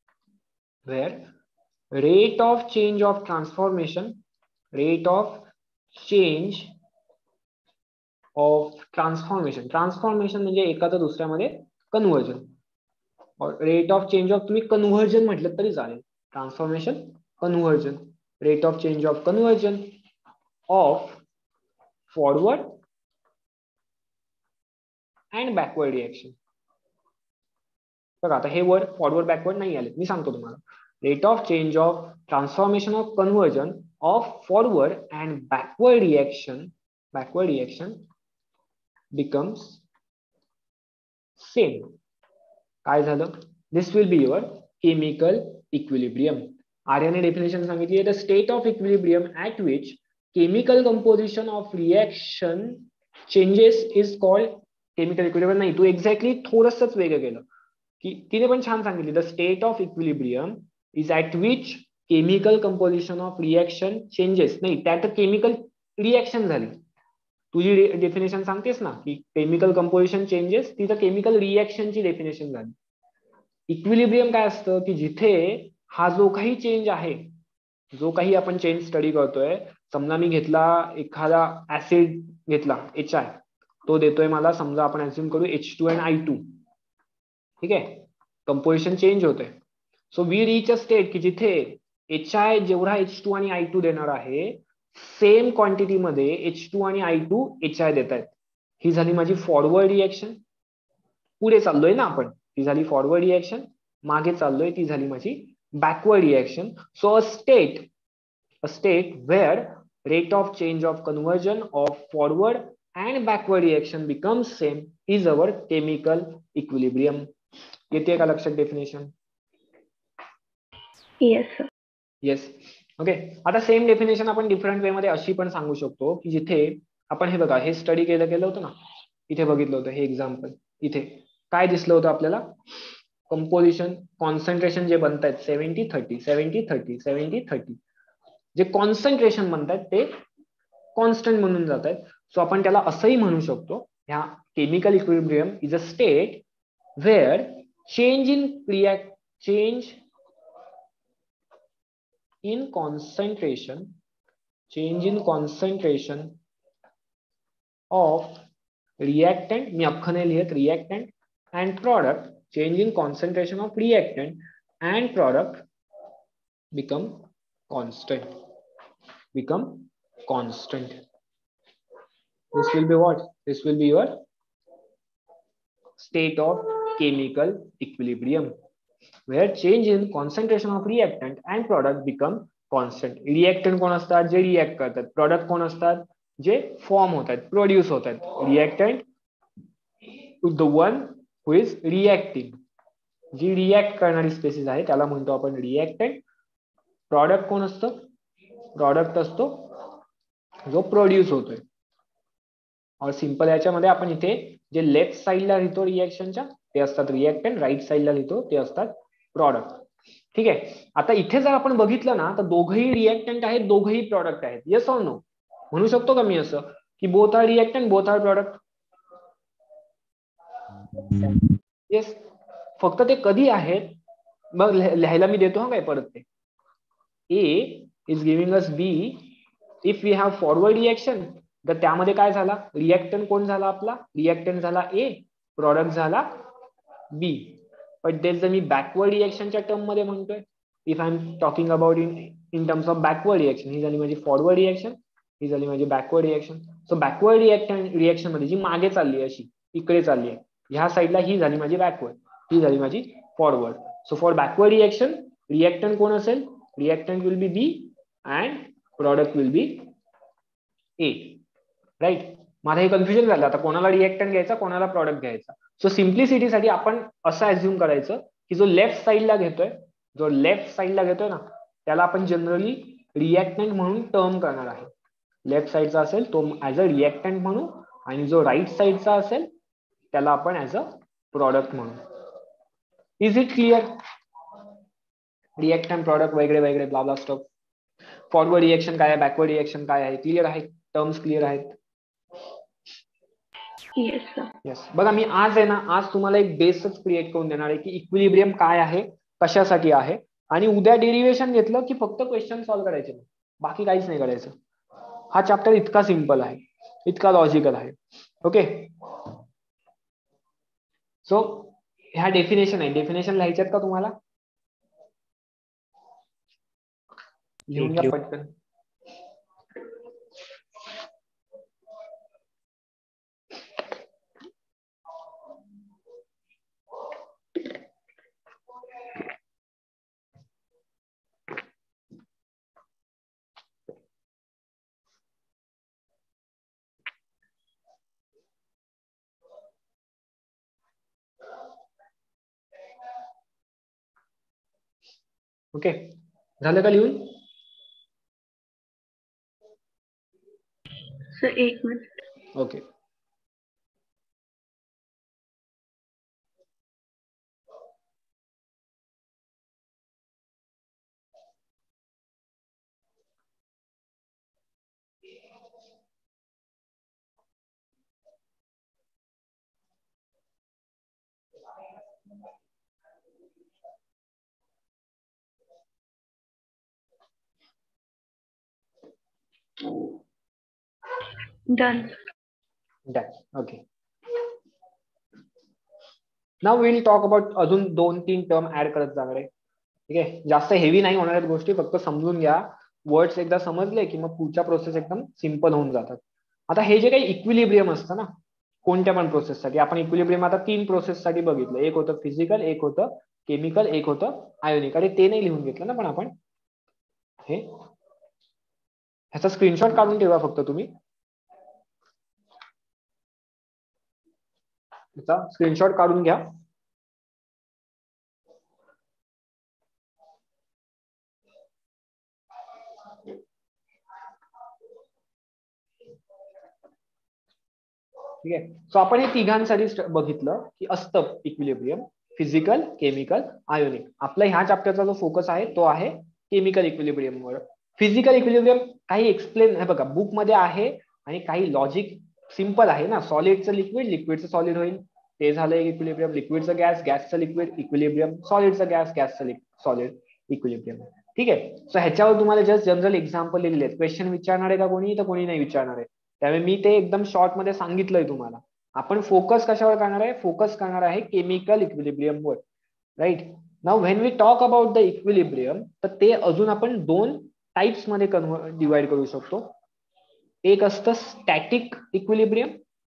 where rate of change of transformation, rate of change of transformation, transformation म्हणजे एकाचं दुसऱ्यामध्ये conversion, rate of change of, तुम्ही conversion म्हटलं तरी चालेल, transformation conversion, rate of change of conversion of forward and backward reaction. बघा आता हे वर्ड फॉरवर्ड बॅकवर्ड नाही आले, मी सांगतो तुम्हाला. Rate of change of transformation of conversion of forward and backward reaction, backward reaction becomes same. काय झालं, this will be your chemical equilibrium. आर्याने डेफिनेशन सांगितली आहे, the state of equilibrium at which chemical composition of reaction changes is called chemical equilibrium. नाही, तू exactly थोडंसंच वेगळं केलं, की तिने पण छान सांगितली, the state of equilibrium is at which chemical composition of reaction changes. नाही, त्यात केमिकल रिएक्शन झाली. तुझी डेफिनेशन सांगतेस ना की केमिकल कंपोजिशन चेंजेस, तिथं केमिकल रिएक्शनची डेफिनेशन झाली. इक्विलिब्रियम काय असतं, की जिथे हा जो काही चेंज आहे, जो काही आपण चेंज स्टडी करतोय, समजा मी घेतला एखादा ऍसिड घेतला एच आय, तो देतोय मला, समजा आपण ऍज्युम करू H two and I two. ठीक आहे, कंपोजिशन चेंज होतंय. So we reach a state की जिथे एच आय जेवढा एच टू आणि आय टू देणार आहे, सेम क्वांटिटी मध्ये एच टू आणि आय टू एच आय देत आहेत. ही झाली माझी फॉरवर्ड रिएक्शन. पुढे चाललोय ना आपण, ती झाली फॉरवर्ड रिएक्शन. मागे चाललोय, ती झाली माझी backward reaction. So a state, a state where rate of change of conversion of forward and backward reaction becomes same is our chemical equilibrium. येते का लक्षात definition? Yes sir. Yes. Okay. आता same definition आपण different way मध्ये अशी पण सांगू शकतो की जिथे आपण हे बघा हे स्टडी केलं केलं होतं ना, इथे बघितलं होतं हे एक्झाम्पल. इथे काय दिसलं होतं आपल्याला? कंपोजिशन कॉन्सन्ट्रेशन जे बनतायत seventy thirty seventy thirty seventy thirty जे कॉन्सन्ट्रेशन बनतायत ते कॉन्स्टंट म्हणून जात आहेत. सो आपण त्याला असंही म्हणू शकतो, ह्या chemical equilibrium is a state where change in react change in concentration change in concentration of reactant, मी अख्खं नाही लिहित, reactant and product, change in concentration of reactant and product become constant become constant. This will be what? This will be your state of chemical equilibrium where change in concentration of reactant and product become constant. Reactant कोण असतात? जे react करतात. Product कोण असतात? जे form होतात, produce होतात. Reactant to the one who is reacting, जी रिएक्ट करणारी स्पेसिस आहे त्याला म्हणतो आपण रिएक्टंट. प्रॉडक्ट कोण असतं? प्रॉडक्ट असतो जो प्रोड्यूस होतोय. और सिंपल याच्यामध्ये आपण इथे जे लेफ्ट साइडला लिहितो रिएक्शनच्या ते असतात रिएक्टंट, राईट साइडला लिहितो ते असतात प्रॉडक्ट. ठीक आहे. आता इथे जर आपण बघितलं ना तर दोघही रिएक्टंट आहेत, दोघही प्रॉडक्ट आहेत. Yes or no? म्हणू शकतो का मी असं की both are reactant both are product? Yes. फक्त ते कधी आहेत मग लिहायला मी देतो हा काय परत ते. A is giving us B if we have forward reaction, तर त्यामध्ये काय झाला? रिएक्टंट कोण झाला आपला? रिएक्टंट झाला ए, प्रॉडक्ट झाला बी. पण तेच जर मी बॅकवर्ड रिएक्शनच्या टर्म मध्ये म्हणतोय, if I am talking about in in terms of backward reaction, ही झाली माझी फॉरवर्ड रिएक्शन, ही झाली माझी backward reaction. So backward reaction reaction मध्ये जी मागे चालली अशी इकडे चालली आहे, ह्या साईडला ही झाली माझी बॅकवर्ड, ही झाली माझी forward. So for backward reaction reactant कोण असेल? Reactant will be B and product will be A. Right. माझं हे कन्फ्युजन झालं. आता कोणाला रिएक्टंट घ्यायचा, कोणाला प्रॉडक्ट घ्यायचा. सो सिम्प्लिसिटीसाठी आपण असं अज्युम करायचं की जो लेफ्ट साइडला घेतोय जो लेफ्ट साइडला घेतोय ना त्याला आपण जनरली रिएक्टंट म्हणून टर्म करणार आहे. लेफ्ट साइडचा असेल तो ऍज अ रिएक्टंट म्हणू आणि जो राईट साइडचा असेल त्याला आपण ऍज अ प्रॉडक्ट म्हणू. Is it clear? Reactant product वेगळे वेगळे blah blah stuff. Forward reaction काय आहे, बॅकवर्ड रिएक्शन काय आहे, क्लिअर आहे? टर्म्स क्लिअर आहेत? येस. बघा मी आज आहे ना आज तुम्हाला एक बेसच क्रिएट करून देणार आहे की इक्विलिब्रियम काय आहे, कशासाठी आहे, आणि उद्या डेरिव्हेशन घेतलं की फक्त क्वेश्चन सॉल्व्ह करायचे, बाकी काहीच नाही करायचं. हा चॅप्टर इतका सिंपल आहे, इतका लॉजिकल आहे. ओके. सो ह्या डेफिनेशन आहे. डेफिनेशन लिहायच्यात का तुम्हाला? लिहून घ्या पटकन. ओके. झालं का लिहून? सर एक minute. Okay. Done. Done. Okay. Now will talk about अजून दोन तीन टर्म ऍड करत जाणार आहे. ठीक आहे. जास्त हेवी नाही होणार आहेत गोष्टी, फक्त समजून घ्या. वर्ड्स एकदा समजले की मग पुढच्या प्रोसेस एकदम सिंपल होऊन जातात. आता हे जे काही इक्विलिब्रियम असतं ना कोणत्या पण प्रोसेससाठी, आपण इक्विलिब्रियम आता तीन प्रोसेससाठी बघितलं. एक होतं फिजिकल, एक होतं केमिकल, एक होतं आयोनिक. अरे ते नाही लिहून घेतलं ना पण आपण हे ह्याचा स्क्रीनशॉट काढून ठेवा फक्त तुम्ही, ह्याचा स्क्रीनशॉट काढून घ्या. ठीक आहे. सो आपण हे तिघांसाठी बघितलं की असतं इक्विलिब्रियम, फिजिकल, केमिकल, आयोनिक. आपला ह्या चॅप्टरचा जो फोकस आहे तो आहे केमिकल इक्विलिब्रियमवर. फिजिकल इक्विलिब्रियम काही एक्सप्लेन हे बघा बुक मध्ये आहे आणि काही लॉजिक सिम्पल आहे ना. सॉलिडचं लिक्विड, लिक्विडचं सॉलिड होईल, ते झालं इक्विलिब्रियम. लिक्विडचं गॅस, गॅसचं लिक्विड, इक्विलिब्रियम. सॉलिडचं गॅस, गॅसचं सॉलिड, इक्विलिब्रियम. ठीक आहे. सो ह्याच्यावर तुम्हाला जस्ट जनरल एक्झाम्पल लिहिलेले आहेत. क्वेश्चन विचारणार आहे का कोणी, तर कोणी नाही विचारणार आहे. त्यामुळे मी ते एकदम शॉर्ट मध्ये सांगितलंय तुम्हाला. आपण फोकस कशावर करणार आहे, फोकस करणार आहे केमिकल इक्विलिब्रियम वर. Right. Now when we talk about the equilibrium, तर ते अजून आपण दोन टाइप्स मध्ये डिवाइड करू शकतो. एक असतं स्टॅटिक इक्विलिब्रियम,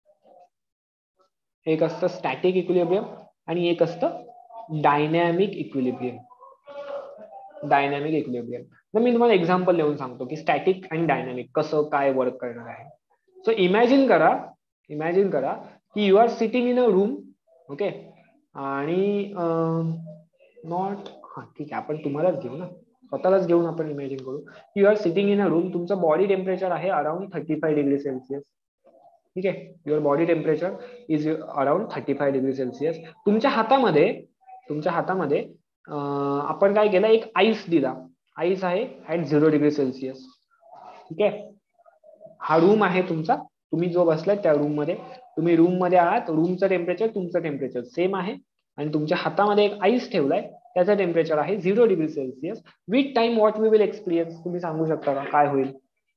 एक असतं स्टॅटिक इक्विलिब्रियम आणि एक असतं डायनॅमिक इक्विलिब्रियम. Dynamic equilibrium. तर मी तुम्हाला एक्झाम्पल देऊन सांगतो की स्टॅटिक आणि डायनॅमिक कसं काय वर्क करणार आहे. सो इमॅजिन करा, इमॅजिन करा की you are sitting in a room. Okay. आणि नॉट हा ठीक आहे, आपण तुम्हालाच घेऊ ना, स्वतःलाच घेऊन आपण इमॅजिन करू. You are sitting in a room. तुमचं बॉडी टेम्परेचर आहे around thirty five degree Celsius. ठीक आहे. Your body temperature is around thirty five degree Celsius. तुमच्या हातामध्ये तुमच्या हातामध्ये आपण काय केलं, एक आईस दिला. आईस आहे ऍट झिरो डिग्री सेल्सिअस. ठीक आहे. हा रूम आहे तुमचा, तुम्ही जो बसलाय त्या रूम मध्ये, तुम्ही रूम मध्ये आहात. रूमचं टेम्परेचर तुमचं टेम्परेचर सेम आहे आणि तुमच्या हातामध्ये एक आईस ठेवलाय, त्याचं टेम्परेचर आहे zero degree Celsius. With time what we will experience, तुम्ही सांगू शकता का काय होईल?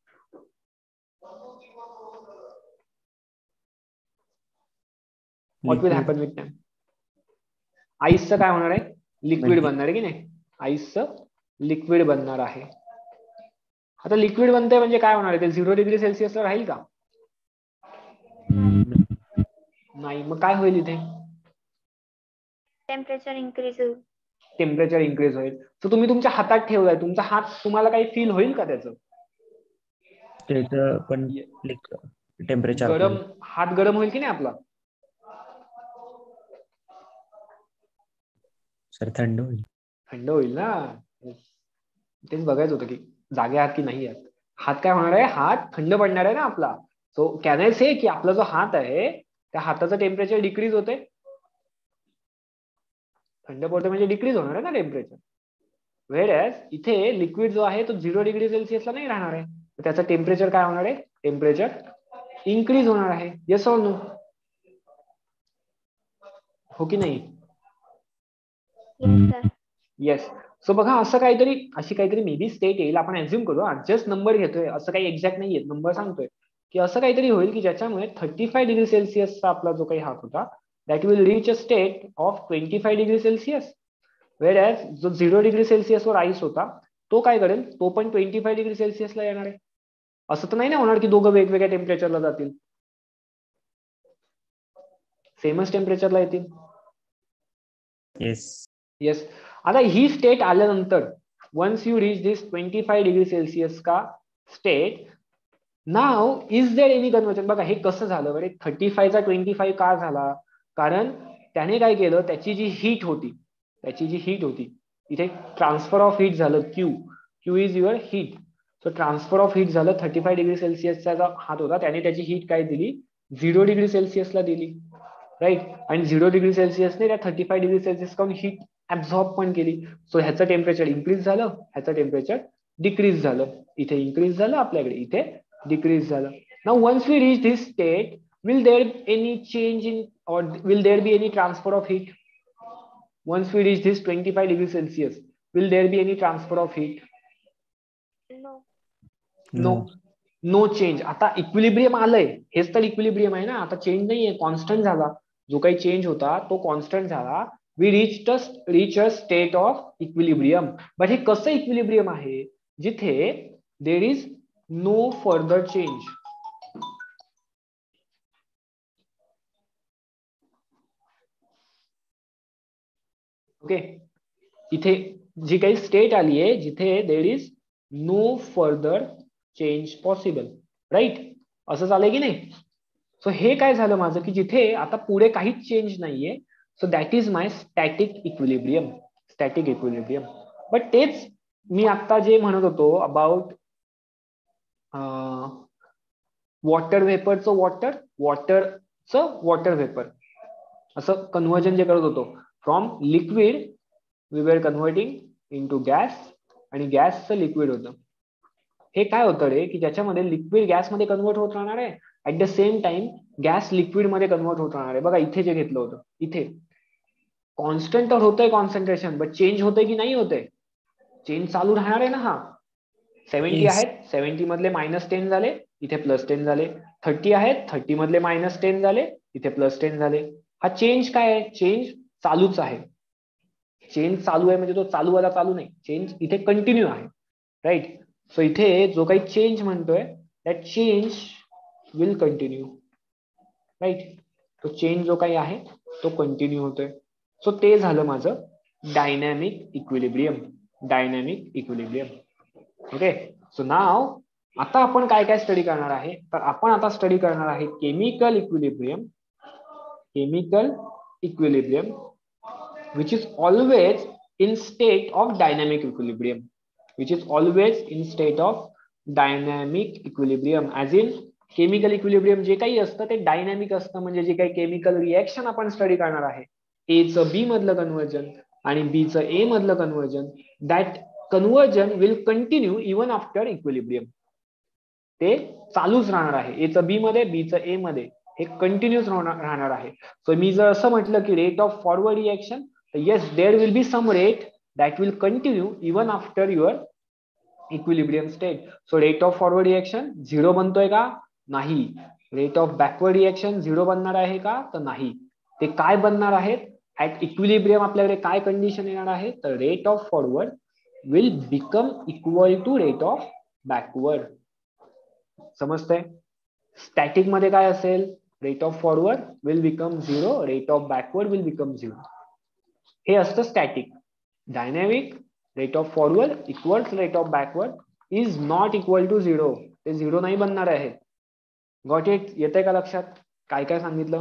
What will happen with time? आईसचं काय होणार आहे, लिक्विड बनणार आहे की नाही. आईसचं लिक्विड बनणार आहे. आता लिक्विड बनतंय म्हणजे काय होणार आहे, ते झिरो डिग्री सेल्सिअसला राहील का? नाही. मग काय होईल इथे? टेम्परेचर इन्क्रीज होईल. टेम्परेचर इन्क्रीज होईल. तर तुम्ही तुमच्या हातात ठेवलाय, तुमचा हात तुम्हाला काही फील होईल का त्याचं? त्याचं पण टेम्परेचर गरम, हात गरम होईल की नाही आपला? सर थंड होईल. थंड होईल ना. तेच बघायचं होतं की जागे आहात की नाही आहात. हात काय होणार आहे, हात थंड पडणार आहे ना आपला. सो कॅन आय से की आपला जो हात आहे त्या हाताचं टेम्परेचर डिक्रीज होते. थंड पडते म्हणजे डिक्रीज होणार आहे ना टेम्परेचर. व्हेअरएज इथे लिक्विड जो आहे तो झिरो डिग्री सेल्सिअसला नाही राहणार आहे, त्याचं टेम्परेचर काय होणार आहे, टेम्परेचर इन्क्रीज होणार आहे. Yes or no? हो की नाही? येस. सो बघा असं काहीतरी, अशी काहीतरी मे बी स्टेट येईल, आपण ऍझ्युम करू, जस्ट नंबर घेतोय, असं काही एक्झॅक्ट नाहीये, नंबर सांगतोय की असं काहीतरी होईल की ज्याच्यामुळे थर्टी फाय डिग्री सेल्सिअसचा आपला जो काही हात होता that will reach a state of twenty five degree Celsius. Whereas जो झिरो डिग्री सेल्सिअसवर आईस होता तो काय करेल, तो पण ट्वेंटी फाय डिग्री सेल्सिअसला येणार आहे. असं तर नाही ना होणार की दोघं वेगवेगळ्या टेम्परेचरला जातील, सेमच टेम्परेचरला येतील. येस. येस. आता ही स्टेट आल्यानंतर once you reach this twenty five degree Celsius का state, now is there any conversion. बघा हे कसं झालं बरे, थर्टी फाय चा ट्वेंटी फाय का झाला, कारण त्याने काय केलं, त्याची जी हीट होती त्याची जी हीट होती इथे ट्रान्सफर ऑफ हीट झालं. Q Q is your heat. So transfer of heat झालं. थर्टी फाय डिग्री सेल्सिअसचा जो हात होता त्याने त्याची हीट काय दिली, झिरो डिग्री सेल्सिअसला दिली. राईट. आणि झिरो डिग्री सेल्सिअसने त्या थर्टी फाय डिग्री सेल्सिअस कडून हीट ऍब्झॉर्ब पण केली. सो ह्याचं टेम्परेचर इन्क्रीज झालं, ह्याचं टेम्परेचर डिक्रीज झालं. इथे इन्क्रीज झालं आपल्याकडे, इथे डिक्रीज झालं. Now once we reach this state, will there any change in or will there be any transfer of heat? Once we reach this twenty five degree Celsius, will there be any transfer of heat? No. No. No change. आता equilibrium आलंय, हेच तर equilibrium आहे ना. आता change नाहीये, constant झाला. जो काही चेंज होता तो कॉन्स्टंट झाला. We reach reach a state of equilibrium. But हे कसं इक्विलिब्रियम आहे, जिथे there is no further change. Okay. इथे जी काही स्टेट आली आहे जिथे there is no further change possible, right? असं झालंय की नाही? सो हे काय झालं माझं की जिथे आता पुढे काहीच चेंज नाहीये, so that is my static equilibrium. Static equilibrium. But तेच मी आता जे म्हणत होतो अबाउट वॉटर व्हेपरचं वॉटर, वॉटरचं वॉटर व्हेपर, असं कन्व्हर्जन जे करत होतो from liquid we were converting into gas, आणि गॅसचं लिक्विड होतं. हे काय होतं रे की ज्याच्यामध्ये लिक्विड गॅसमध्ये कन्व्हर्ट होत राहणार आहे, at the same time gas liquid मध्ये कन्व्हर्ट होत राहणार आहे. बघा इथे जे घेतलं होतं, इथे कॉन्स्टंट तर होतंय कॉन्सन्ट्रेशन, बट चेंज होतंय की नाही होतंय? चेंज चालू राहणार आहे ना. हा सेव्हन्टी Yes. आहेत, सेव्हन्टी मधले मायनस टेन झाले, इथे प्लस टेन झाले. थर्टी आहेत, थर्टी मधले मायनस टेन झाले, इथे प्लस टेन झाले. हा चेंज काय आहे? चेंज चालूच आहे. चेंज चालू आहे म्हणजे तो चालूवाला चालू नाही, चेंज इथे कंटिन्यू आहे, राईट? सो इथे जो काही चेंज म्हणतोय that change will continue, right? तो चेंज जो काही आहे तो कंटिन्यू होतोय. सो ते झालं माझं dynamic equilibrium. Dynamic equilibrium. Okay. So now आता आपण काय काय स्टडी करणार आहे, तर आपण आता स्टडी करणार आहे chemical equilibrium. Chemical equilibrium which is always in state of dynamic equilibrium, which is always in state of dynamic equilibrium. as in chemical equilibrium जे काही असतं ते डायनॅमिक असतं, म्हणजे जे काही केमिकल रिएक्शन आपण स्टडी करणार आहे, ए चं बी मधलं कन्व्हर्जन आणि बी चं ए मधलं conversion, that conversion will continue even after equilibrium. ते चालूच राहणार आहे. ए चं बी मध्ये, बी चं ए मध्ये, हे कंटिन्यूच राहणार आहे. सो मी जर असं म्हटलं की rate of forward reaction, yes, there will be some rate that will continue even after your equilibrium state. So rate of forward reaction zero बनतोय का? नाही. Rate of backward reaction zero बनणार आहे का? तर नाही. ते काय बनणार आहेत? ऍट इक्विलिब्रियम आपल्याकडे काय कंडिशन येणार आहे? तर rate of forward will become equal to rate of backward. समजतंय? स्टॅटिक मध्ये काय असेल? Rate of forward will become zero, rate of backward will become zero. हे असतं static. Dynamic rate of forward equals rate of backward is not equal to zero. ते zero नाही बनणार आहे. Got it? येतंय का लक्षात काय काय सांगितलं?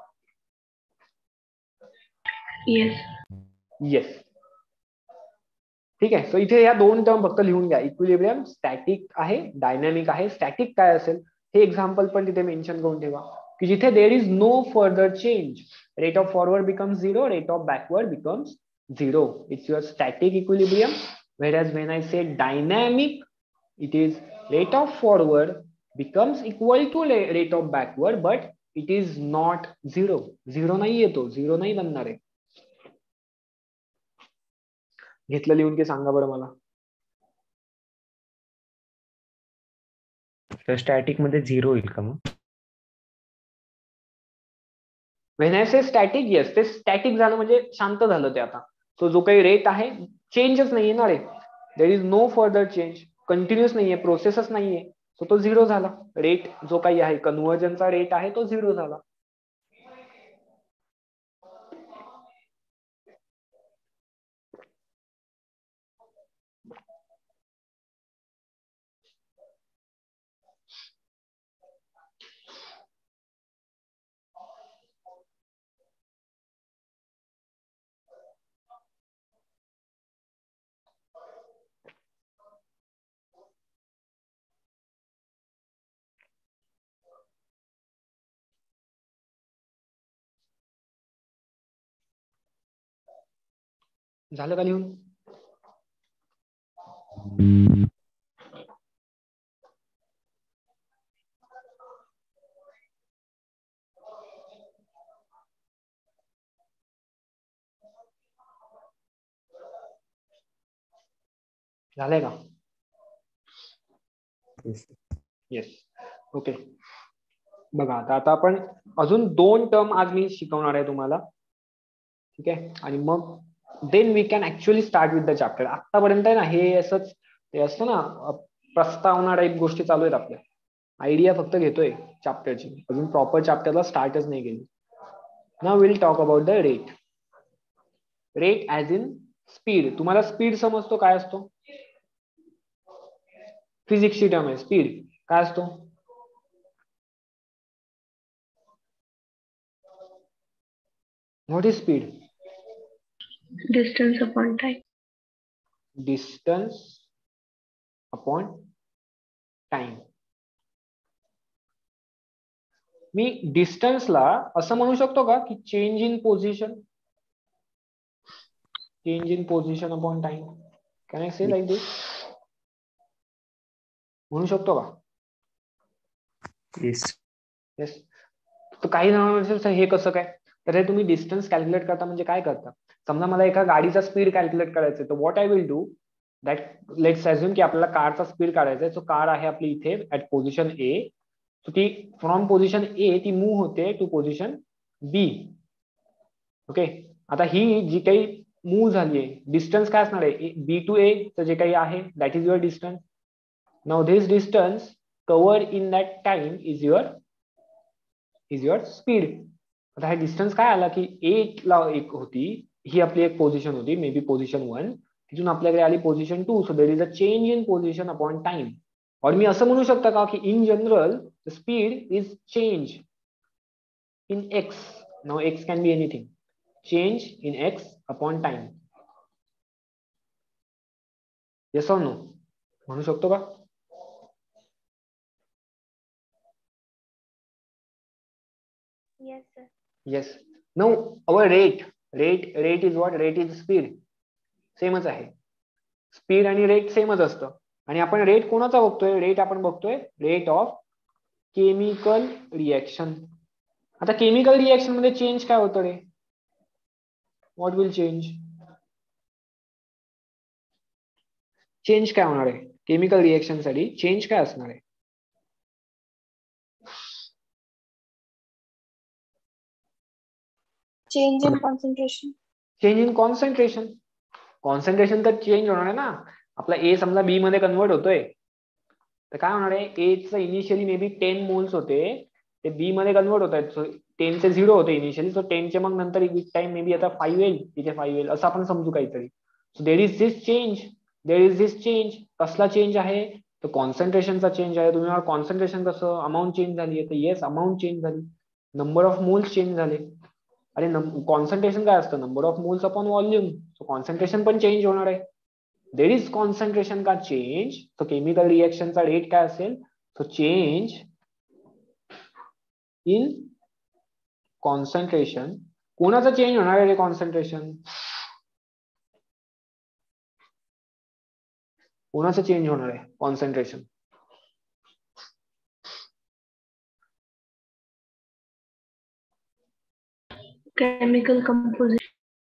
येस. येस. ठीक आहे. सो इथे या दोन टर्म फक्त लिहून घ्या. इक्विलिब्रियम स्टॅटिक आहे, डायनॅमिक आहे. स्टॅटिक काय असेल हे एक्झाम्पल पण तिथे मेन्शन करून ठेवा की जिथे there is no further change, rate of forward becomes zero, rate of backward becomes zero. It's your static equilibrium. Whereas when I say dynamic, it is rate of forward becomes equal to rate of backward, but it is not zero. Zero नाही येतो, zero नाही बनणार आहे. घेतलं लिहून की सांगा बरं मला. तर स्टॅटिक मध्ये झिरो होईल का मग? When I say static, yes, ते स्टॅटिक झालं म्हणजे शांत झालं ते आता. तो जो काही रेट आहे चेंजच नाहीये ना रे. There is no further change, continuous नाहीये, प्रोसेसच नाहीये. सो तो झिरो झाला. रेट जो काही आहे कन्व्हर्जनचा रेट आहे तो झिरो झाला. झालं का लिहून? झालंय का? येस. ओके. बघा आता आता आपण अजून दोन टर्म आज मी शिकवणार आहे तुम्हाला. ठीक आहे. आणि मग then we can actually start with the chapter. आतापर्यंत आहे ना हे असंच ते असतं ना प्रस्तावना टाईप गोष्टी चालू आहेत आपल्या. आयडिया फक्त घेतोय चॅप्टरची, अजून प्रॉपर चॅप्टरला स्टार्टच नाही केली. Now will talk about the rate. Rate as in speed. तुम्हाला स्पीड समजतो काय असतो? फिजिक्सची टर्म आहे स्पीड. काय असतो? What is speed? Distance upon time. Distance upon time. मी डिस्टन्सला असं म्हणू शकतो का की change in position, change in position upon time. Can I say like this? म्हणू शकतो का? येस. येस. तर काही जणांना हे कसं काय, तर हे तुम्ही डिस्टन्स कॅल्क्युलेट करता म्हणजे काय करता? समजा मला एका गाडीचा स्पीड कॅल्क्युलेट करायचं तर what I will do that, let's assume की आपल्याला कारचा स्पीड काढायचा आहे. सो कार आहे आपली इथे ऍट पोझिशन ए. सो ती फ्रॉम पोझिशन ए ती मूव्ह होते टू पोझिशन बी. ओके. आता ही जी काही मूव्ह झाली आहे, डिस्टन्स काय असणार आहे? बी टू ए चं जे काही आहे that is your distance. Now this distance cover in that time is your is your speed. आता हा डिस्टन्स काय आला की ए ला एक होती, ही आपली एक पोझिशन होती, मे बी पोझिशन वन, तिथून आपल्याकडे आली position two. So there is a change in position upon time. और मी असं म्हणू शकता का की in general the speed is change in X. Now X can be anything. Change in X upon time. Yes or no? म्हणू शकतो का? Yes, sir. Yes. No our rate, rate rate is what? Rate is speed. सेमच आहे. Speed आणि rate सेमच असतं. आणि आपण रेट कोणाचा बघतोय? रेट आपण बघतोय रेट ऑफ केमिकल रिएक्शन. आता केमिकल रिएक्शन मध्ये चेंज काय होतं रे? What will change? चेंज काय होणार आहे केमिकल रिएक्शन साठी? चेंज काय असणार आहे? Change in concentration. Change in concentration. Concentration तर चेंज होणार आहे ना. आपला ए समजा बी मध्ये कन्वर्ट होतोय तर काय होणार आहे? ए चं इनिशियली मे बी टेन मोल्स होते, ते बी मध्ये कन्वर्ट होत आहेत. सो टेन चे झिरो होते इनिशियली. सो टेन चे मग नंतर विथ टाइम मे बी आता फाईव्ह येईल, तिथे फाईव्ह येईल, असं आपण समजू काहीतरी. So there is this change, there is this change. कसला चेंज आहे? तर कॉन्सन्ट्रेशनचा चेंज आहे. तुम्ही कॉन्सन्ट्रेशन कसं? अमाऊंट चेंज झाली आहे तर येस अमाऊंट चेंज झाली. नंबर ऑफ मोल्स चेंज झाले. अरे कॉन्सन्ट्रेशन काय असतं? Number of moles upon volume. So concentration पण चेंज होणार आहे. देर इज कॉन्सन्ट्रेशन का चेंज. सो केमिकल रिएक्शनचा रेट काय असेल? So change in concentration. कोणाचं चेंज होणार आहे कॉन्सन्ट्रेशन? कोणाचं चेंज होणार आहे कॉन्सन्ट्रेशन? Chemical composition.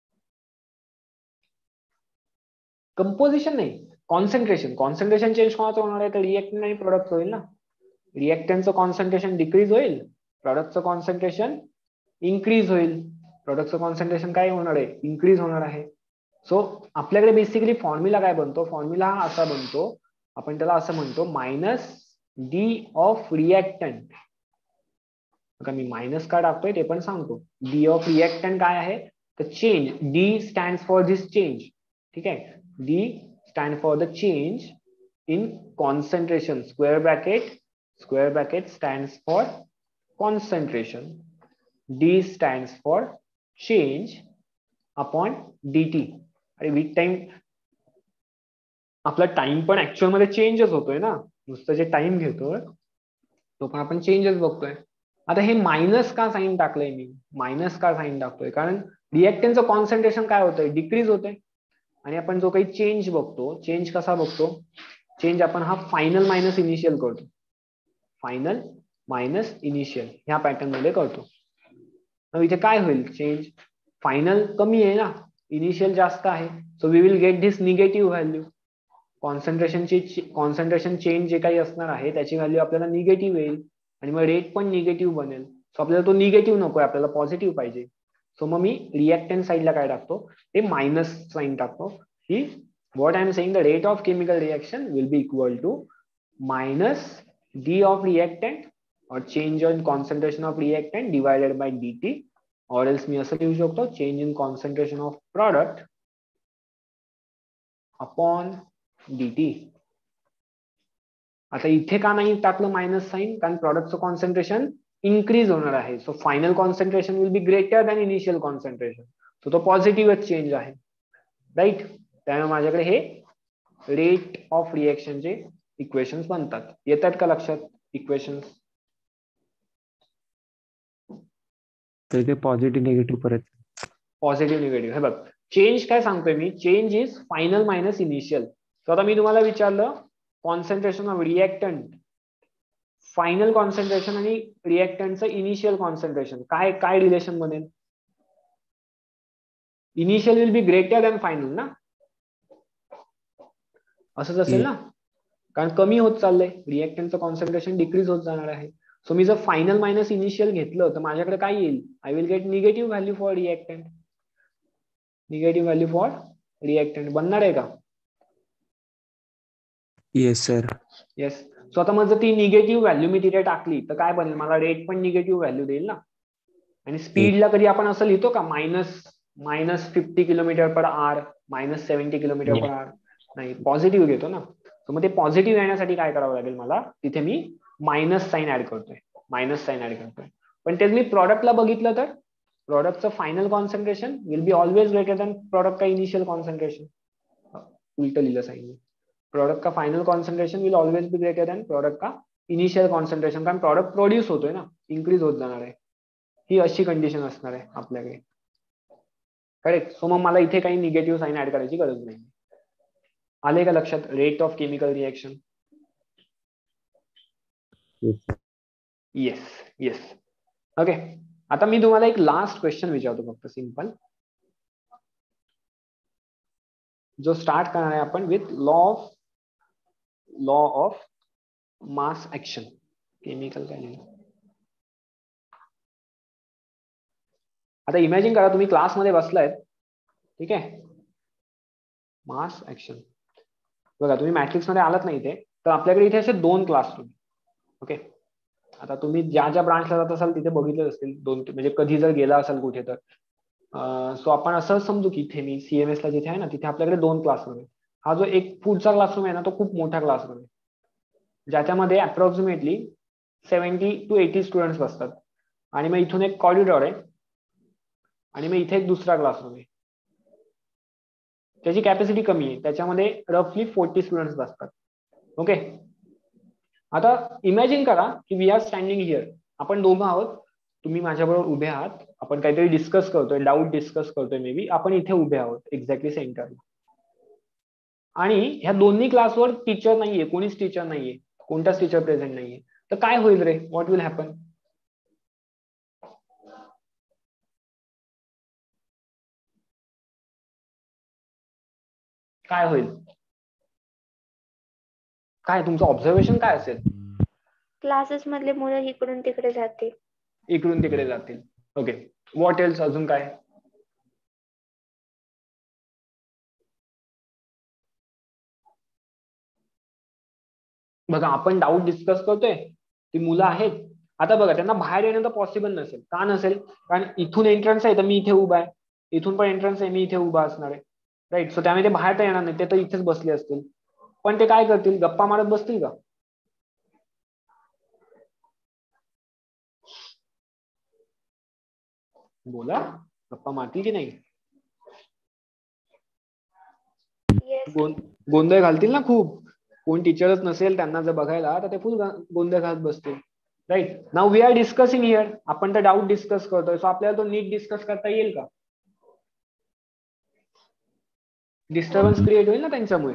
कंपोजिशन नाही, कॉन्सन्ट्रेशन. कॉन्सन्ट्रेशन चेंज कोणाचं होणार आहे? तर रिएक्टंट आणि प्रोडक्ट होईल ना. रिएक्टंटचं कॉन्सन्ट्रेशन डिक्रीज होईल, प्रोडक्टचं कॉन्सन्ट्रेशन इन्क्रीज होईल. प्रोडक्टचं कॉन्सन्ट्रेशन काय होणार आहे? इन्क्रीज होणार आहे. सो आपल्याकडे बेसिकली फॉर्म्युला काय बनतो? फॉर्म्युला हा असा बनतो, आपण त्याला असं म्हणतो मायनस डी ऑफ रिएक्टंट. मी मायनस का टाकतोय ते पण सांगतो. डी ऑफ रिएक्टंट काय आहे? तर change. D stand for this change. ठीक आहे. D stand for the change in concentration. Square bracket, square bracket stands for concentration. D stands for change upon dt. अरे विथ टाइम आपला time पण actual मध्ये चेंजच होतोय ना. नुसतं जे टाइम घेतोय तो पण आपण चेंजच बघतोय. आता हे मायनस का साईन टाकलंय मी? मायनस का साईन टाकतोय? कारण रिएक्टंटचं कॉन्सन्ट्रेशन काय होतंय? डिक्रीज होतंय. आणि आपण जो काही चेंज बघतो, चेंज कसा बघतो? चेंज आपण हा फायनल मायनस इनिशियल करतो. फायनल मायनस इनिशियल ह्या पॅटर्न मध्ये करतो. मग इथे काय होईल? चेंज फायनल कमी आहे ना, इनिशियल जास्त आहे. So we will get this negative value. कॉन्सन्ट्रेशनची कॉन्सन्ट्रेशन चेंज जे काही असणार आहे त्याची व्हॅल्यू आपल्याला निगेटिव्ह येईल आणि मग रेट पण निगेटिव्ह बनेल. सो आपल्याला तो निगेटिव्ह नकोय, आपल्याला पॉझिटिव्ह पाहिजे. सो मग मी रिएक्टंट साईडला काय टाकतो? ते मायनस साईन टाकतो. ही what I am saying, the rate of chemical reaction will be equal to minus D of reactant और change in concentration of reactant divided by dt. और एल्स मी असं लिहू शकतो, change in concentration of product upon dt. आता इथे का नाही टाकलं मायनस साईन, कारण प्रॉडक्टचं कॉन्सन्ट्रेशन इन्क्रीज होणार आहे. So final concentration will be greater than initial concentration. So तो पॉझिटिव्हच चेंज आहे, राईट. त्यामुळे माझ्याकडे हे रेट ऑफ रिएक्शनचे इक्वेशन्स बनतात. येतात का लक्षात इक्वेशन्स? तर ते पॉझिटिव्ह निगेटिव्ह परत. Positive negative. हे बघ, चेंज काय सांगतोय मी, change is final minus initial. तर आता मी तुम्हाला विचारलं concentration of reactant, final concentration आणि रिएक्टंटचं इनिशियल कॉन्सन्ट्रेशन काय काय रिलेशन बनेल? Initial will be greater than final ना, असंच असेल ना, कारण कमी होत चाललंय, रिएक्टंटचं कॉन्सन्ट्रेशन डिक्रीज होत जाणार आहे. सो मी जर फायनल मायनस इनिशियल घेतलं तर माझ्याकडे काय येईल? I will get negative value for reactant. Negative value for reactant बनणार आहे का? Yes sir. येस. सो आता मग जर ती निगेटिव्ह व्हॅल्यू मी तिथे टाकली तर काय बनेल? मला रेट पण निगेटिव्ह व्हॅल्यू देईल ना. आणि स्पीडला कधी आपण असं लिहितो का minus minus fifty kilometre per hour, minus seventy kilometre per hour? नाही, पॉझिटिव्ह घेतो ना. तर मग ते पॉझिटिव्ह येण्यासाठी काय करावं लागेल मला? तिथे मी मायनस साईन ऍड करतोय, मायनस साईन ऍड करतोय. पण तेच मी प्रॉडक्टला बघितलं तर प्रॉडक्टचं final concentration will be always greater than product का इनिशियल कॉन्सन्ट्रेशन. उलट लिहिलं साईन. प्रोडक्ट का final concentration will always be greater than product का इनिशियल कॉन्सन्ट्रेशन, कारण प्रॉडक्ट प्रोड्यूस होतोय ना, इन्क्रीज होत जाणार आहे. ही अशी कंडिशन असणार आहे आपल्याकडे, करेक्ट. सो मग मला इथे काही निगेटिव्ह साईन ऍड करायची गरज नाही. आले का लक्षात? Rate of chemical reaction. Yes yes. Okay. आता मी तुम्हाला एक लास्ट क्वेश्चन विचारतो फक्त सिंपल, जो स्टार्ट करणार आहे आपण with law of law of mass action. Chemical काय लिहिलं? आता इमॅजिन करा तुम्ही क्लासमध्ये बसलायत, ठीक आहे. मास ऍक्शन बघा, तुम्ही मॅट्रिक्स मध्ये आलात नाही इथे, तर आपल्याकडे इथे असे दोन क्लासरूम. ओके. आता तुम्ही ज्या ज्या ब्रांचला जात असाल तिथे बघितलं असतील दोन, म्हणजे कधी जर गेला असाल कुठे तर. सो आपण असं समजू की इथे मी सीएमएस ला जिथे आहे ना तिथे आपल्याकडे दोन क्लासरूम आहेत. हा जो एक पुढचा क्लासरूम आहे ना तो खूप मोठा क्लासरूम आहे, ज्याच्यामध्ये approximately seventy two eighty students बसतात. आणि मग इथून एक कॉरिडॉर आहे आणि मग इथे एक दुसरा क्लासरूम आहे, त्याची कॅपॅसिटी कमी आहे, त्याच्यामध्ये रफली फोर्टी स्टुडंट्स बसतात. ओके. आता इमॅजिन करा की वी आर स्टँडिंग हिअर. आपण दोघं आहोत, तुम्ही माझ्याबरोबर उभे आहात, आपण काहीतरी डिस्कस करतोय, डाऊट डिस्कस करतोय मे बी, आपण इथे उभे आहोत एक्झॅक्टली सेंटरला. आणि ह्या दोन्ही क्लासवर टीचर नाहीये, कोणीच टीचर नाहीये, कोणताच टीचर प्रेझेंट नाहीये. तर काय होईल रे? What will happen? काय होईल? काय तुमचं ऑब्झर्वेशन काय असेल? क्लासेस मधले मुलं इकडून तिकडे जातील. इकडून तिकडे जातील. ओके. What else? अजून काय? बघा, आपण डाऊट डिस्कस करतोय, ती मुलं आहेत. आता बघा, त्यांना बाहेर येणं तर पॉसिबल नसेल. का नसेल? कारण इथून एंट्रन्स आहे तर मी इथे उभा आहे, इथून पण एंट्रन्स आहे, मी इथे उभा असणार आहे, राईट. सो त्यामुळे ते बाहेर तर येणार नाही, ते तर इथेच बसले असतील. पण ते काय करतील? गप्पा मारत बसतील का? बोला, गप्पा मारतील की नाही? गोंधळ घालतील ना खूप. कोण टीचरच नसेल त्यांना जर बघायला तर ते फुल गोंधळ घालत बसतील, right. Now we are discussing here. आपण तर डाऊट डिस्कस करतोय, सो आपल्याला तो नीट डिस्कस करता येईल का? डिस्टर्बन्स क्रिएट होईल ना त्यांच्यामुळे.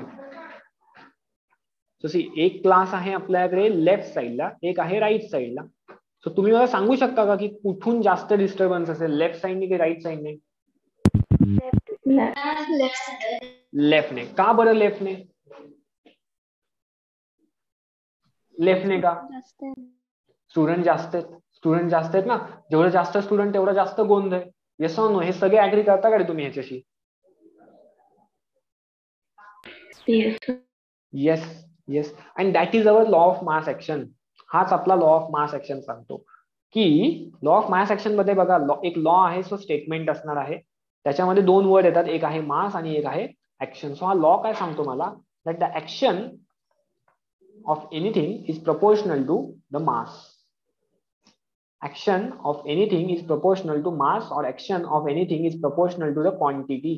सो सी, एक क्लास आहे आपल्याकडे लेफ्ट साईडला, एक आहे राईट साईडला. सो तुम्ही मला सांगू शकता का की कुठून जास्त डिस्टर्बन्स असेल, लेफ्ट साईडने की राईट साईडने? लेफ्टने. का बरं लेफ्टने? लेफ्टने का? स्टुडंट जास्त आहेत. स्टुडंट जास्त आहेत ना, जेवढं जास्त स्टुडंट तेवढं जास्त गोंधळ. Yes or no? हे सगळे ऍग्री करता का रे तुम्ही ह्याच्याशी? Yes yes. And that is our law of mass action. हाच आपला लॉ ऑफ मास ऍक्शन सांगतो की लॉ ऑफ मास ऍक्शन मध्ये बघा, एक लॉ आहे, सो स्टेटमेंट असणार आहे, त्याच्यामध्ये दोन वर्ड येतात, एक आहे मास आणि एक आहे ऍक्शन. सो हा लॉ काय सांगतो मला? That the action of anything is proportional to the mass. Action of anything is proportional to mass, or action of anything is proportional to the quantity.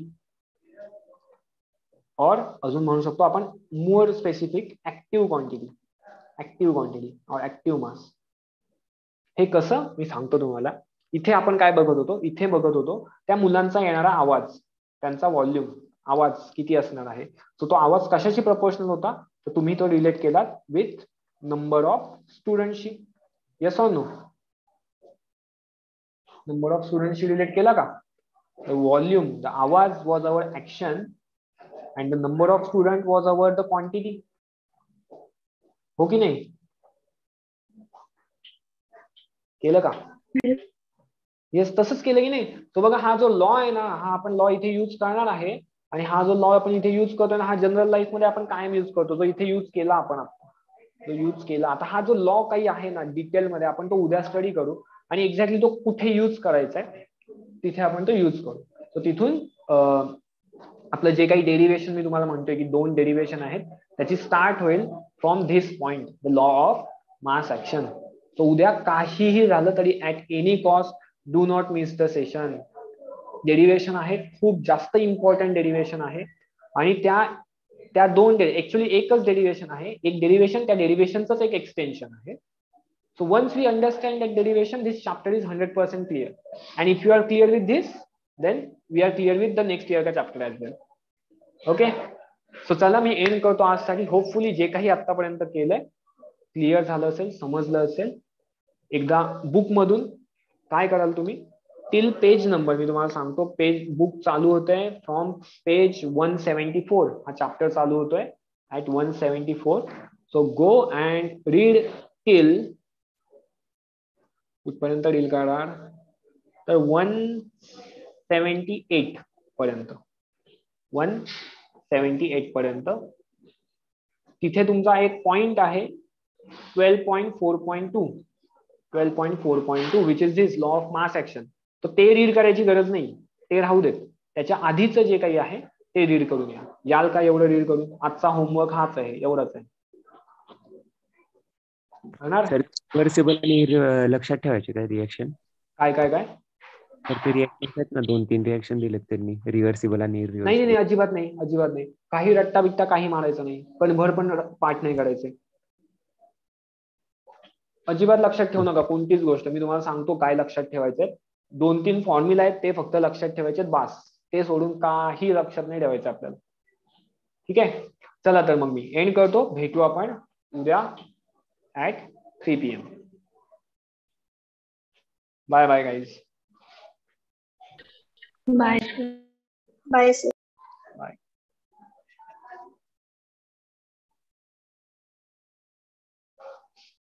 और अजून म्हणू शकतो आपण more specific active quantity, active quantity or active mass. हे कसं मी सांगतो तुम्हाला. इथे आपण काय बघत होतो, इथे बघत होतो त्या मुलांचा येणारा आवाज, त्यांचा व्हॉल्यूम, आवाज किती असणार आहे. सो तो आवाज कशाशी प्रपोर्शनल होता, तर तुम्ही तो रिलेट केलात विथ नंबर ऑफ स्टुडंटशी. Yes or no? Number of स्टुडंटशी रिलेट केला का? द व्हॉल्यूम, द आवाज was our action and the number of student was over the quantity. हो की नाही? केलं का? येस, तसंच केलं की नाही. तो बघा, हा जो लॉ आहे ना, हा आपण लॉ इथे यूज करणार आहे, आणि हा जो लॉ आपण इथे यूज करतो ना, हा जनरल लाईफ मध्ये आपण कायम यूज करतो, तो इथे यूज केला आपण, तो यूज केला. आता हा जो लॉ काही आहे ना डिटेल मध्ये, आपण तो उद्या स्टडी करू, आणि एक्झॅक्टली तो कुठे यूज करायचा आहे तिथे आपण तो यूज करू. तर तिथून आपलं जे काही डेरिव्हेशन मी तुम्हाला म्हणतोय की दोन डेरिव्हेशन आहेत, त्याची स्टार्ट होईल from this point, the law of mass action. तो उद्या काहीही झालं तरी at any cost do not miss the session. Derivation आहे, खूप जास्त इम्पॉर्टंट डेरिव्हेशन आहे, आणि त्या त्या दोन ऍक्च्युअली एकच डेरिव्हेशन आहे, एक डेरिव्हेशन, त्या डेरिव्हेशनच एक एक्सटेन्शन आहे. So once we understand that derivation, this chapter is hundred percent clear. And if you are clear with this, then we are clear with the next year का chapter as well. Okay, so चला मी end करतो आजसाठी. Hopefully जे काही आतापर्यंत केलंय clear झालं असेल, समजलं असेल. एकदा बुक मधून काय कराल तुम्ही, टिल पेज नंबर मी तुम्हाला सांगतो, पेज बुक चालू होतंय from page one seventy four. हा चॅप्टर चालू होतोय at one seventy four. So go and read till, कुठपर्यंत रीड करणार, तर वन सेव्हन्टी एट पर्यंत, वन सेव्हन्टी एट पर्यंत. तिथे तुमचा एक पॉइंट आहे twelve point four point two, twelve point four point two which is this law of mass action. तर ते रीड करायची गरज नाही, ते राहू देत. त्याच्या आधीच जे काही आहे ते रीड करून या. याल का एवढं रीड करून? आजचा होमवर्क हाच आहे, एवढाच आहे. रिव्हर्सिबल आणि लक्षात ठेवायचे काय रिएक्शन? काय काय काय तर ते रिएक्शन आहेत ना, दोन तीन रिएक्शन दिलेत त्यांनी, रिव्हर्सिबल आणि नाही नाही इरिव्हर्सिबल. अजिबात नाही, अजिबात नाही. काही रट्टा बिट्टा काही मारायचं नाही, पण भर पण पाठ नाही करायचे. अजिबात लक्षात ठेवू नका कोणतीच गोष्ट. मी तुम्हाला सांगतो काय लक्षात ठेवायचंय. दोन तीन फॉर्म्युला आहेत ते फक्त लक्षात ठेवायचे बास. ते सोडून काही लक्षात नाही ठेवायचं आपल्याला. ठीक आहे, चला तर मग मी एंड करतो. भेटू आपण उद्या at three P M. Bye bye guys. Bye bye sir. Bye.